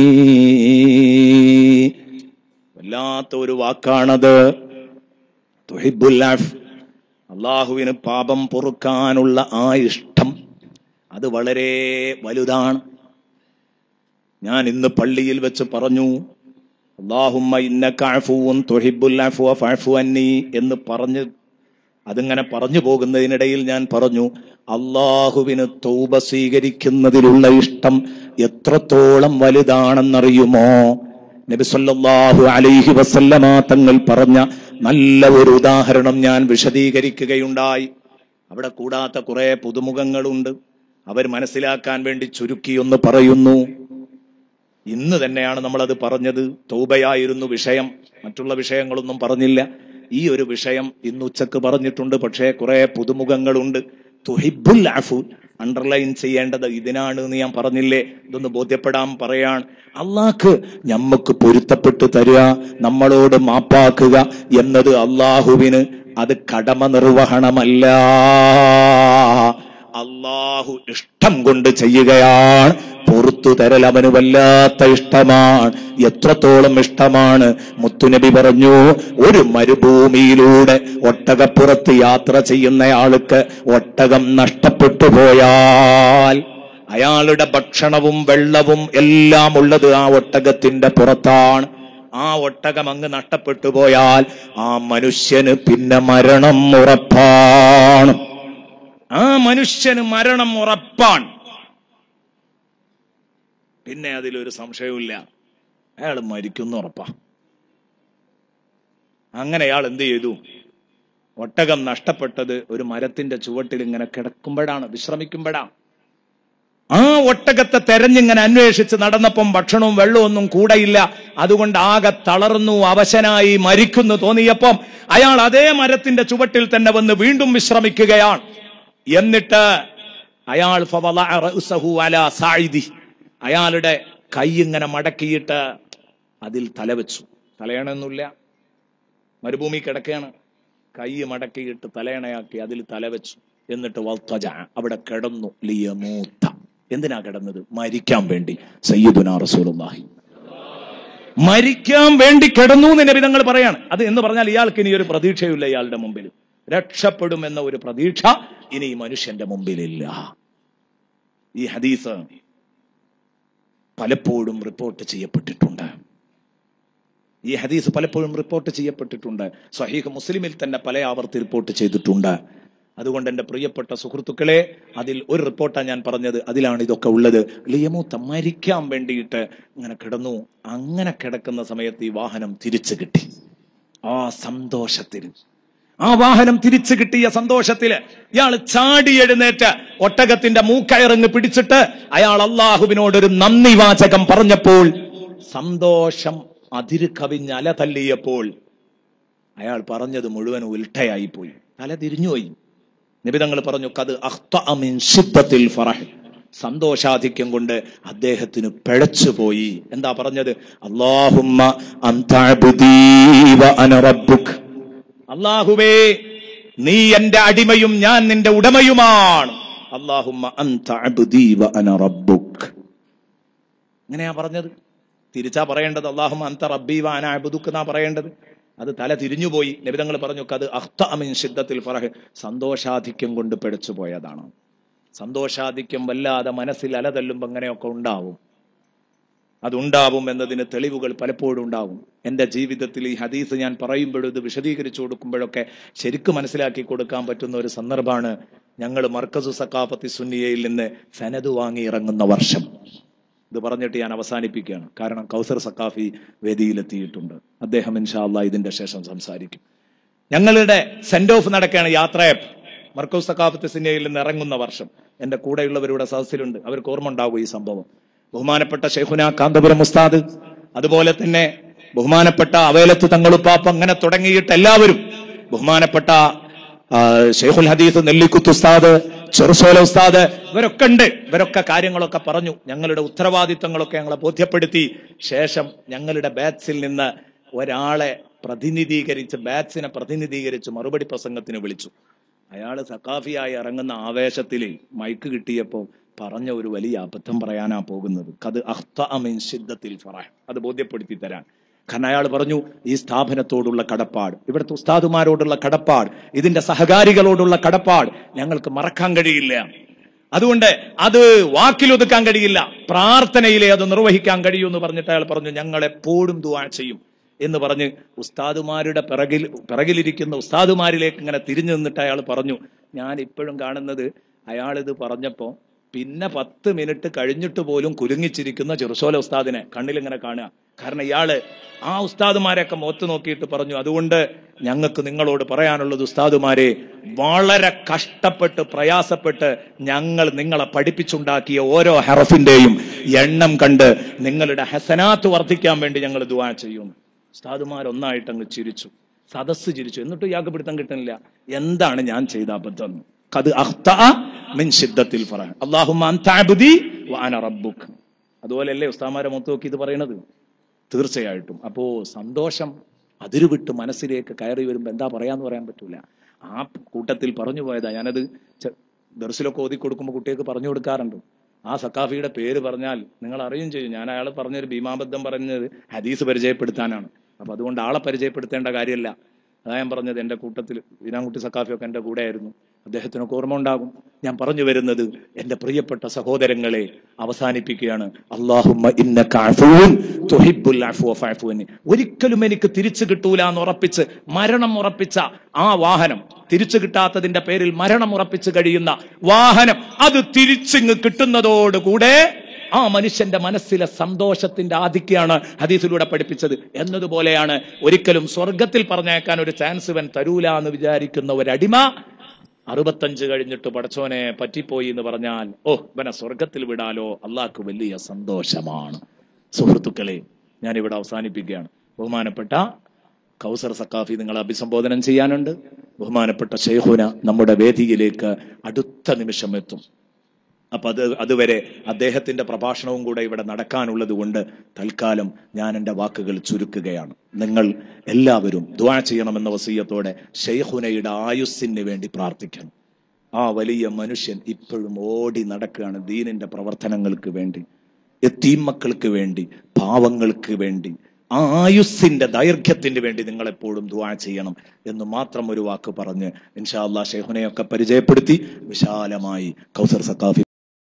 വല്ലാത്ത ഒരു വാക്കാണത്, തുഹിബ്ബുൽ അഫ്. അള്ളാഹുവിന് പാപം പൊറുക്കാനുള്ള ആ ഇഷ്ടം അത് വളരെ വലുതാണ്. ഞാൻ ഇന്ന് പള്ളിയിൽ വെച്ച് പറഞ്ഞു, അല്ലാഹുമ്മ ഇന്നക അഫൂൻ തുഹിബ്ബുൽ അഫ്വ ഫഅഫു അന്നീ എന്ന് പറഞ്ഞ് അതിങ്ങനെ പറഞ്ഞു പോകുന്നതിനിടയിൽ ഞാൻ പറഞ്ഞു, അള്ളാഹുവിന് തൗബ സ്വീകരിക്കുന്നതിലുള്ള ഇഷ്ടം എത്രത്തോളം വലുതാണെന്നറിയുമോ? നബി സല്ലല്ലാഹു അലൈഹി വസല്ലമ തങ്ങൾ പറഞ്ഞ നല്ല ഒരു ഉദാഹരണം ഞാൻ വിശദീകരിക്കുകയുണ്ടായി. അവിടെ കൂടാത്ത കുറെ പുതുമുഖങ്ങളുണ്ട്. അവർ മനസ്സിലാക്കാൻ വേണ്ടി ചുരുക്കിയൊന്ന് പറയുന്നു. ഇന്ന് തന്നെയാണ് നമ്മളത് പറഞ്ഞത്. തൗബയായിരുന്നു വിഷയം, മറ്റുള്ള വിഷയങ്ങളൊന്നും പറഞ്ഞില്ല. ഈ ഒരു വിഷയം ഇന്ന് ഉച്ചക്ക് പറഞ്ഞിട്ടുണ്ട്. പക്ഷേ കുറെ പുതുമുഖങ്ങളുണ്ട്. തുഹിബ്ബുൽ അഫു അണ്ടർലൈൻ ചെയ്യേണ്ടത് ഇതിനാണ് എന്ന് ഞാൻ പറഞ്ഞില്ലേ? ഇതൊന്ന് ബോധ്യപ്പെടാൻ പറയാണ്. അള്ളാഹ്ക്ക് ഞമ്മക്ക് പൊരുത്തപ്പെട്ടു തരിക, നമ്മളോട് മാപ്പാക്കുക എന്നത് അള്ളാഹുവിന് അത് കടമ നിർവഹണമല്ല, അള്ളാഹു ഇഷ്ടം കൊണ്ട് ചെയ്യുകയാണ്. പുറത്തു തരൽ അവന് വല്ലാത്ത ഇഷ്ടമാണ്. എത്രത്തോളം ഇഷ്ടമാണ്? മുത്തുനബി പറഞ്ഞു, ഒരു മരുഭൂമിയിലൂടെ ഒട്ടകപ്പുറത്ത് യാത്ര ചെയ്യുന്നയാൾക്ക് ഒട്ടകം നഷ്ടപ്പെട്ടു പോയാൽ അയാളുടെ ഭക്ഷണവും വെള്ളവും എല്ലാം ഉള്ളത് ആ ഒട്ടകത്തിന്റെ പുറത്താണ്. ആ ഒട്ടകം അങ്ങ് നഷ്ടപ്പെട്ടു പോയാൽ ആ മനുഷ്യന് പിന്നെ മരണം ഉറപ്പാണ്. ആ മനുഷ്യന് മരണം ഉറപ്പാണ്. പിന്നെ അതിലൊരു സംശയവുമില്ല, അയാൾ മരിക്കുന്ന ഉറപ്പാ. അങ്ങനെ അയാൾ എന്ത് ചെയ്തു? ഒട്ടകം നഷ്ടപ്പെട്ടത് ഒരു മരത്തിന്റെ ചുവട്ടിൽ ഇങ്ങനെ കിടക്കുമ്പോഴാണ്, വിശ്രമിക്കുമ്പോഴാണ്. ആ ഒട്ടകത്തെ തെരഞ്ഞിങ്ങനെ അന്വേഷിച്ച് നടന്നപ്പം ഭക്ഷണവും വെള്ളവും ഒന്നും കൂടെയില്ല. അതുകൊണ്ട് ആകെ തളർന്നു, അവശനായി, മരിക്കുന്നു തോന്നിയപ്പം അയാൾ അതേ മരത്തിന്റെ ചുവട്ടിൽ തന്നെ വന്ന് വീണ്ടും വിശ്രമിക്കുകയാണ്. എന്നിട്ട് അയാൾ അയാളുടെ കൈ ഇങ്ങനെ മടക്കിയിട്ട് അതിൽ തലവെച്ചു. തലയണയൊന്നുമില്ല, മരുഭൂമി കിടക്കുകയാണ്. കൈ മടക്കിയിട്ട് തലയണയാക്കി അതിൽ തലവെച്ചു. എന്നിട്ട് വൽത്തജ, അവിടെ കിടന്നു. ലിയമൂത്ത, എന്തിനാ കിടന്നത്? മരിക്കാൻ വേണ്ടി. സയ്യിദുനാ റസൂലുള്ളാഹി മരിക്കാൻ വേണ്ടി കിടന്നു എന്ന് നബി തങ്ങൾ പറയാണ്. അത് എന്ന് പറഞ്ഞാൽ ഇയാൾക്ക് ഇനി ഒരു പ്രതീക്ഷയില്ല. ഇയാളുടെ മുമ്പിൽ രക്ഷപ്പെടുമെന്ന ഒരു പ്രതീക്ഷ ഇനി ഈ മനുഷ്യന്റെ മുമ്പിലില്ല. ഈ ഹദീസ് പലപ്പോഴും റിപ്പോർട്ട് ചെയ്യപ്പെട്ടിട്ടുണ്ട്. ഈ ഹദീസ് പലപ്പോഴും റിപ്പോർട്ട് ചെയ്യപ്പെട്ടിട്ടുണ്ട്. സ്വഹീഹ് മുസ്ലിമിൽ തന്നെ പല ആവർത്തി റിപ്പോർട്ട് ചെയ്തിട്ടുണ്ട്. അതുകൊണ്ട് എന്റെ പ്രിയപ്പെട്ട സുഹൃത്തുക്കളെ, അതിൽ ഒരു റിപ്പോർട്ടാണ് ഞാൻ പറഞ്ഞത്, അതിലാണ് ഇതൊക്കെ ഉള്ളത്. ലിയമൂത്ത, മരിക്കാൻ വേണ്ടിയിട്ട് ഇങ്ങനെ കിടന്നു. അങ്ങനെ കിടക്കുന്ന സമയത്ത് ഈ വാഹനം തിരിച്ചു കിട്ടി. ആ സന്തോഷത്തിൽ, ആ വാഹനം തിരിച്ചു കിട്ടിയ സന്തോഷത്തില് ഇയാൾ ചാടി എഴുന്നേറ്റ് ഒട്ടകത്തിന്റെ മൂക്കയറിങ്ങ് പിടിച്ചിട്ട് അയാൾ അള്ളാഹുവിനോടൊരു നന്ദി വാചകം പറഞ്ഞപ്പോൾ സന്തോഷം അതിര് കവിഞ്ഞ് അല തല്ലിയപ്പോൾ അയാൾ പറഞ്ഞത് മുഴുവൻ ഉൽട്ടയായി പോയി, തല തിരിഞ്ഞുപോയി. നബി തങ്ങൾ പറഞ്ഞു, ഖദ് അഖ്തഅ മിൻ ശിദ്ദത്തിൽ ഫറഹ്, സന്തോഷാധിക്യം കൊണ്ട് അദ്ദേഹത്തിന് പിഴച്ചുപോയി. എന്താ പറഞ്ഞത്? അല്ലാഹുമ്മ അൻത അബ്ദീ വ അന റബ്ബുക്, അല്ലാഹുവേ നീ എന്റെ അടിമയും ഞാൻ നിന്റെ ഉടമയുമാണ്. അല്ലാഹുമ്മ അൻത അബ്ദീ വ അന റബ്ബുക്. ഇങ്ങനെയാ പറഞ്ഞത്. തിരിച്ചാ പറയേണ്ടത് അല്ലാഹുമ്മ അൻത റബ്ബീ വ അന അബ്ദുക എന്നാ പറയേണ്ടത്. അത് തല തിരിഞ്ഞുപോയി. നബി തങ്ങൾ പറഞ്ഞു, ഖദ് അഖ്തഅ മിൻ ശിദ്ദത്തിൽ ഫറഹ്, സന്തോഷാധിക്യം കൊണ്ട് പിഴച്ചു പോയതാണ്. സന്തോഷാധിക്യം വല്ലാതെ മനസ്സിൽ അലതല്ലുമ്പോ അങ്ങനെയൊക്കെ ഉണ്ടാവും. അതുണ്ടാവും എന്നതിന് തെളിവുകൾ പലപ്പോഴും ഉണ്ടാവും. എന്റെ ജീവിതത്തിൽ ഈ ഹദീസ് ഞാൻ പറയുമ്പോഴും ഇത് വിശദീകരിച്ചു കൊടുക്കുമ്പോഴൊക്കെ ശരിക്കും മനസ്സിലാക്കി കൊടുക്കാൻ പറ്റുന്ന ഒരു സന്ദർഭമാണ്. ഞങ്ങൾ മർക്കസു സഖാഫത്തി സുന്നിയയിൽ നിന്ന് സനദ് വാങ്ങി ഇറങ്ങുന്ന വർഷം. ഇത് പറഞ്ഞിട്ട് ഞാൻ അവസാനിപ്പിക്കുകയാണ്. കാരണം കൗസർ സഖാഫി വേദിയിലെത്തിയിട്ടുണ്ട്. അദ്ദേഹം ഇൻഷാ അല്ലാഹ് ഇതിന്റെ ശേഷം സംസാരിക്കും. ഞങ്ങളുടെ സെന്റ് ഓഫ് നടക്കുകയാണ്, യാത്രയപ്പ്. മർക്കസ് സഖാഫത്ത് സുന്നിയയിൽ നിന്ന് ഇറങ്ങുന്ന വർഷം. എന്റെ കൂടെയുള്ളവരുടെ സദസ്സിലുണ്ട്, അവർക്ക് ഓർമ്മ ഉണ്ടാകും ഈ സംഭവം. ബഹുമാനപ്പെട്ട ശൈഖുന കാന്തപുരം ഉസ്താദ്, അതുപോലെ തന്നെ ബഹുമാനപ്പെട്ട അവേലത്ത് തങ്ങളുപ്പാപ്പ, അങ്ങനെ തുടങ്ങിയിട്ട് എല്ലാവരും, ബഹുമാനപ്പെട്ട ശൈഖുൽ ഹദീസ് നെല്ലിക്കുത്ത് ഉസ്താദ്, ചെറുസോല ഉസ്താദ്, ഇവരൊക്കെ ഉണ്ട്. ഇവരൊക്കെ കാര്യങ്ങളൊക്കെ പറഞ്ഞു, ഞങ്ങളുടെ ഉത്തരവാദിത്തങ്ങളൊക്കെ ഞങ്ങളെ ബോധ്യപ്പെടുത്തി. ശേഷം ഞങ്ങളുടെ ബാച്ചിൽ നിന്ന് ഒരാളെ പ്രതിനിധീകരിച്ച്, ബാച്ചിനെ പ്രതിനിധീകരിച്ച് മറുപടി പ്രസംഗത്തിന് വിളിച്ചു. അയാള് സഖാഫിയായി ഇറങ്ങുന്ന ആവേശത്തിൽ മൈക്ക് കിട്ടിയപ്പോൾ പറഞ്ഞ ഒരു വലിയ അബദ്ധം പറയാനാ പോകുന്നത്. ഖദ് അഖ്തഅ മിൻ ശിദ്ദത്തിൽ ഫറഹ്, അത് ബോധ്യപ്പെടുത്തി തരാൻ. കാരണം അയാൾ പറഞ്ഞു, ഈ സ്ഥാപനത്തോടുള്ള കടപ്പാട്, ഇവിടുത്തെ ഉസ്താദുമാരോടുള്ള കടപ്പാട്, ഇതിന്റെ സഹകാരികളോടുള്ള കടപ്പാട് ഞങ്ങൾക്ക് മറക്കാൻ കഴിയില്ല. അതുകൊണ്ട് അത് വാക്കിലൊതുക്കാൻ കഴിയില്ല, പ്രാർത്ഥനയിലെ അത് നിർവഹിക്കാൻ കഴിയൂ എന്ന് പറഞ്ഞിട്ട് അയാൾ പറഞ്ഞു, ഞങ്ങൾ എപ്പോഴും ദുആ ചെയ്യും എന്ന് പറഞ്ഞ് ഉസ്താദുമാരുടെ പിറകിൽ പിറകിലിരിക്കുന്ന ഉസ്താദുമാരിലേക്ക് ഇങ്ങനെ തിരിഞ്ഞു നിന്നിട്ട് അയാൾ പറഞ്ഞു. ഞാൻ ഇപ്പോഴും കാണുന്നത്, അയാൾ ഇത് പറഞ്ഞപ്പോ പിന്നെ പത്ത് മിനിറ്റ് കഴിഞ്ഞിട്ട് പോലും കുലുങ്ങിച്ചിരിക്കുന്ന ചെറുസോല ഉസ്താദിനെ കണ്ണിലിങ്ങനെ കാണുക. കാരണം ഇയാള് ആ ഉസ്താദുമാരെയൊക്കെ മുഖത്ത് നോക്കിയിട്ട് പറഞ്ഞു, അതുകൊണ്ട് ഞങ്ങൾക്ക് നിങ്ങളോട് പറയാനുള്ളത് ഉസ്താദുമാരെ, വളരെ കഷ്ടപ്പെട്ട് പ്രയാസപ്പെട്ട് ഞങ്ങൾ നിങ്ങളെ പഠിപ്പിച്ചുണ്ടാക്കിയ ഓരോ ഹറഫിന്റെയും എണ്ണം കണ്ട് നിങ്ങളുടെ ഹസനാത്ത് വർദ്ധിക്കാൻ വേണ്ടി ഞങ്ങൾ ദുആ ചെയ്യും. ഉസ്താദുമാർ ഒന്നായിട്ട് അങ്ങ് ചിരിച്ചു, സദസ്സ് ചിരിച്ചു. എന്നിട്ട് ഇയാൾക്ക് പിടുത്തം കിട്ടുന്നില്ല, എന്താണ് ഞാൻ ചെയ്ത അബദ്ധം. ഖദ് അഖ്തഅ മിൻ ശിദ്ദത്തിൽ ഫറഹ്, അല്ലാഹുമ്മ അൻത അബ്ദി വ അന റബ്ബുക്. അതുപോലെയല്ലേ ഉസ്താദുമാരെ മുഖത്ത് നോക്കി ഇത് പറയുന്നത്? തീർച്ചയായിട്ടും. അപ്പോ സന്തോഷം അതിരുവിട്ട് മനസ്സിലേക്ക് കയറി വരുമ്പോ എന്താ പറയാന്ന് പറയാൻ പറ്റൂല. ആ കൂട്ടത്തിൽ പറഞ്ഞു പോയതാ. ഞാനത് ദർസിലൊക്കെ ഓതി കൊടുക്കുമ്പോൾ കുട്ടികൾക്ക് പറഞ്ഞു കൊടുക്കാറുണ്ട്. ആ സക്കാഫിയുടെ പേര് പറഞ്ഞാൽ നിങ്ങൾ അറിയും ചെയ്യും. ഞാൻ അയാൾ പറഞ്ഞൊരു ഭീമാബദ്ധം പറഞ്ഞത് ഹദീസ് പരിചയപ്പെടുത്താനാണ്. അപ്പൊ അതുകൊണ്ട് ആളെ പരിചയപ്പെടുത്തേണ്ട കാര്യമല്ല. അതാ ഞാൻ പറഞ്ഞത്, എന്റെ കൂട്ടത്തിൽ വീരാൻകുട്ടി സക്കാഫിയൊക്കെ എന്റെ കൂടെ ആയിരുന്നു. അദ്ദേഹത്തിനൊക്കെ ഓർമ്മ ഉണ്ടാകും. ഞാൻ പറഞ്ഞു വരുന്നത്, എന്റെ പ്രിയപ്പെട്ട സഹോദരങ്ങളെ, അവസാനിപ്പിക്കുകയാണ്. അല്ലാഹുമ്മ ഇന്നക അഫൂൻ തുഹിബ്ബുൽ അഫ്വ ഫഅഫു അന്നി. ഒരിക്കലും എനിക്ക് തിരിച്ചു കിട്ടൂല എന്ന് ഉറപ്പിച്ച് മരണം ഉറപ്പിച്ച ആ വാഹനം, തിരിച്ചു കിട്ടാത്തതിന്റെ പേരിൽ മരണം ഉറപ്പിച്ച് കഴിയുന്ന വാഹനം, അത് തിരിച്ചിങ്ങ് കിട്ടുന്നതോടുകൂടെ ആ മനുഷ്യന്റെ മനസ്സിലെ സന്തോഷത്തിന്റെ ആധിക്യാണ് ഹദീസിലൂടെ പഠിപ്പിച്ചത്. എന്നതുപോലെയാണ് ഒരിക്കലും സ്വർഗത്തിൽ പറഞ്ഞേക്കാൻ ഒരു ചാൻസ് ഇവൻ തരൂല എന്ന് വിചാരിക്കുന്ന ഒരടിമ അറുപത്തഞ്ച് കഴിഞ്ഞിട്ട് പടച്ചോനെ പറ്റിപ്പോയി എന്ന് പറഞ്ഞാൽ, ഓ ഇവനെ സ്വർഗത്തിൽ വിടാലോ, അള്ളാഹ്ക്ക് വലിയ സന്തോഷമാണ്. സുഹൃത്തുക്കളെ, ഞാനിവിടെ അവസാനിപ്പിക്കുകയാണ്. ബഹുമാനപ്പെട്ട കൗസർ സക്കാഫി നിങ്ങളെ അഭിസംബോധനം ചെയ്യാനുണ്ട്. ബഹുമാനപ്പെട്ട ശൈഖുന നമ്മുടെ വേദിയിലേക്ക് അടുത്ത നിമിഷം എത്തും. അപ്പൊ അത് അതുവരെ അദ്ദേഹത്തിന്റെ പ്രഭാഷണവും കൂടെ ഇവിടെ നടക്കാനുള്ളത് കൊണ്ട് തൽക്കാലം ഞാൻ എൻ്റെ വാക്കുകൾ ചുരുക്കുകയാണ്. നിങ്ങൾ എല്ലാവരും ദുആ ചെയ്യണമെന്ന വസിയത്തോടെ ശൈഖുനയുടെ ആയുസ്സിന് വേണ്ടി പ്രാർത്ഥിക്കണം. ആ വലിയ മനുഷ്യൻ ഇപ്പോഴും ഓടി നടക്കുകയാണ് ദീനിന്റെ പ്രവർത്തനങ്ങൾക്ക് വേണ്ടി, യതീം മക്കൾക്ക് വേണ്ടി, പാവങ്ങൾക്ക് വേണ്ടി. ആ ആയുസ്സിന്റെ ദൈർഘ്യത്തിന് വേണ്ടി നിങ്ങൾ എപ്പോഴും ദുആ ചെയ്യണം എന്ന് മാത്രം ഒരു വാക്ക് പറഞ്ഞ് ഇൻഷാ അല്ലാഹ് ശൈഖുനയൊക്കെ പരിചയപ്പെടുത്തി വിശാലമായി കൗസർ സക്കാഫി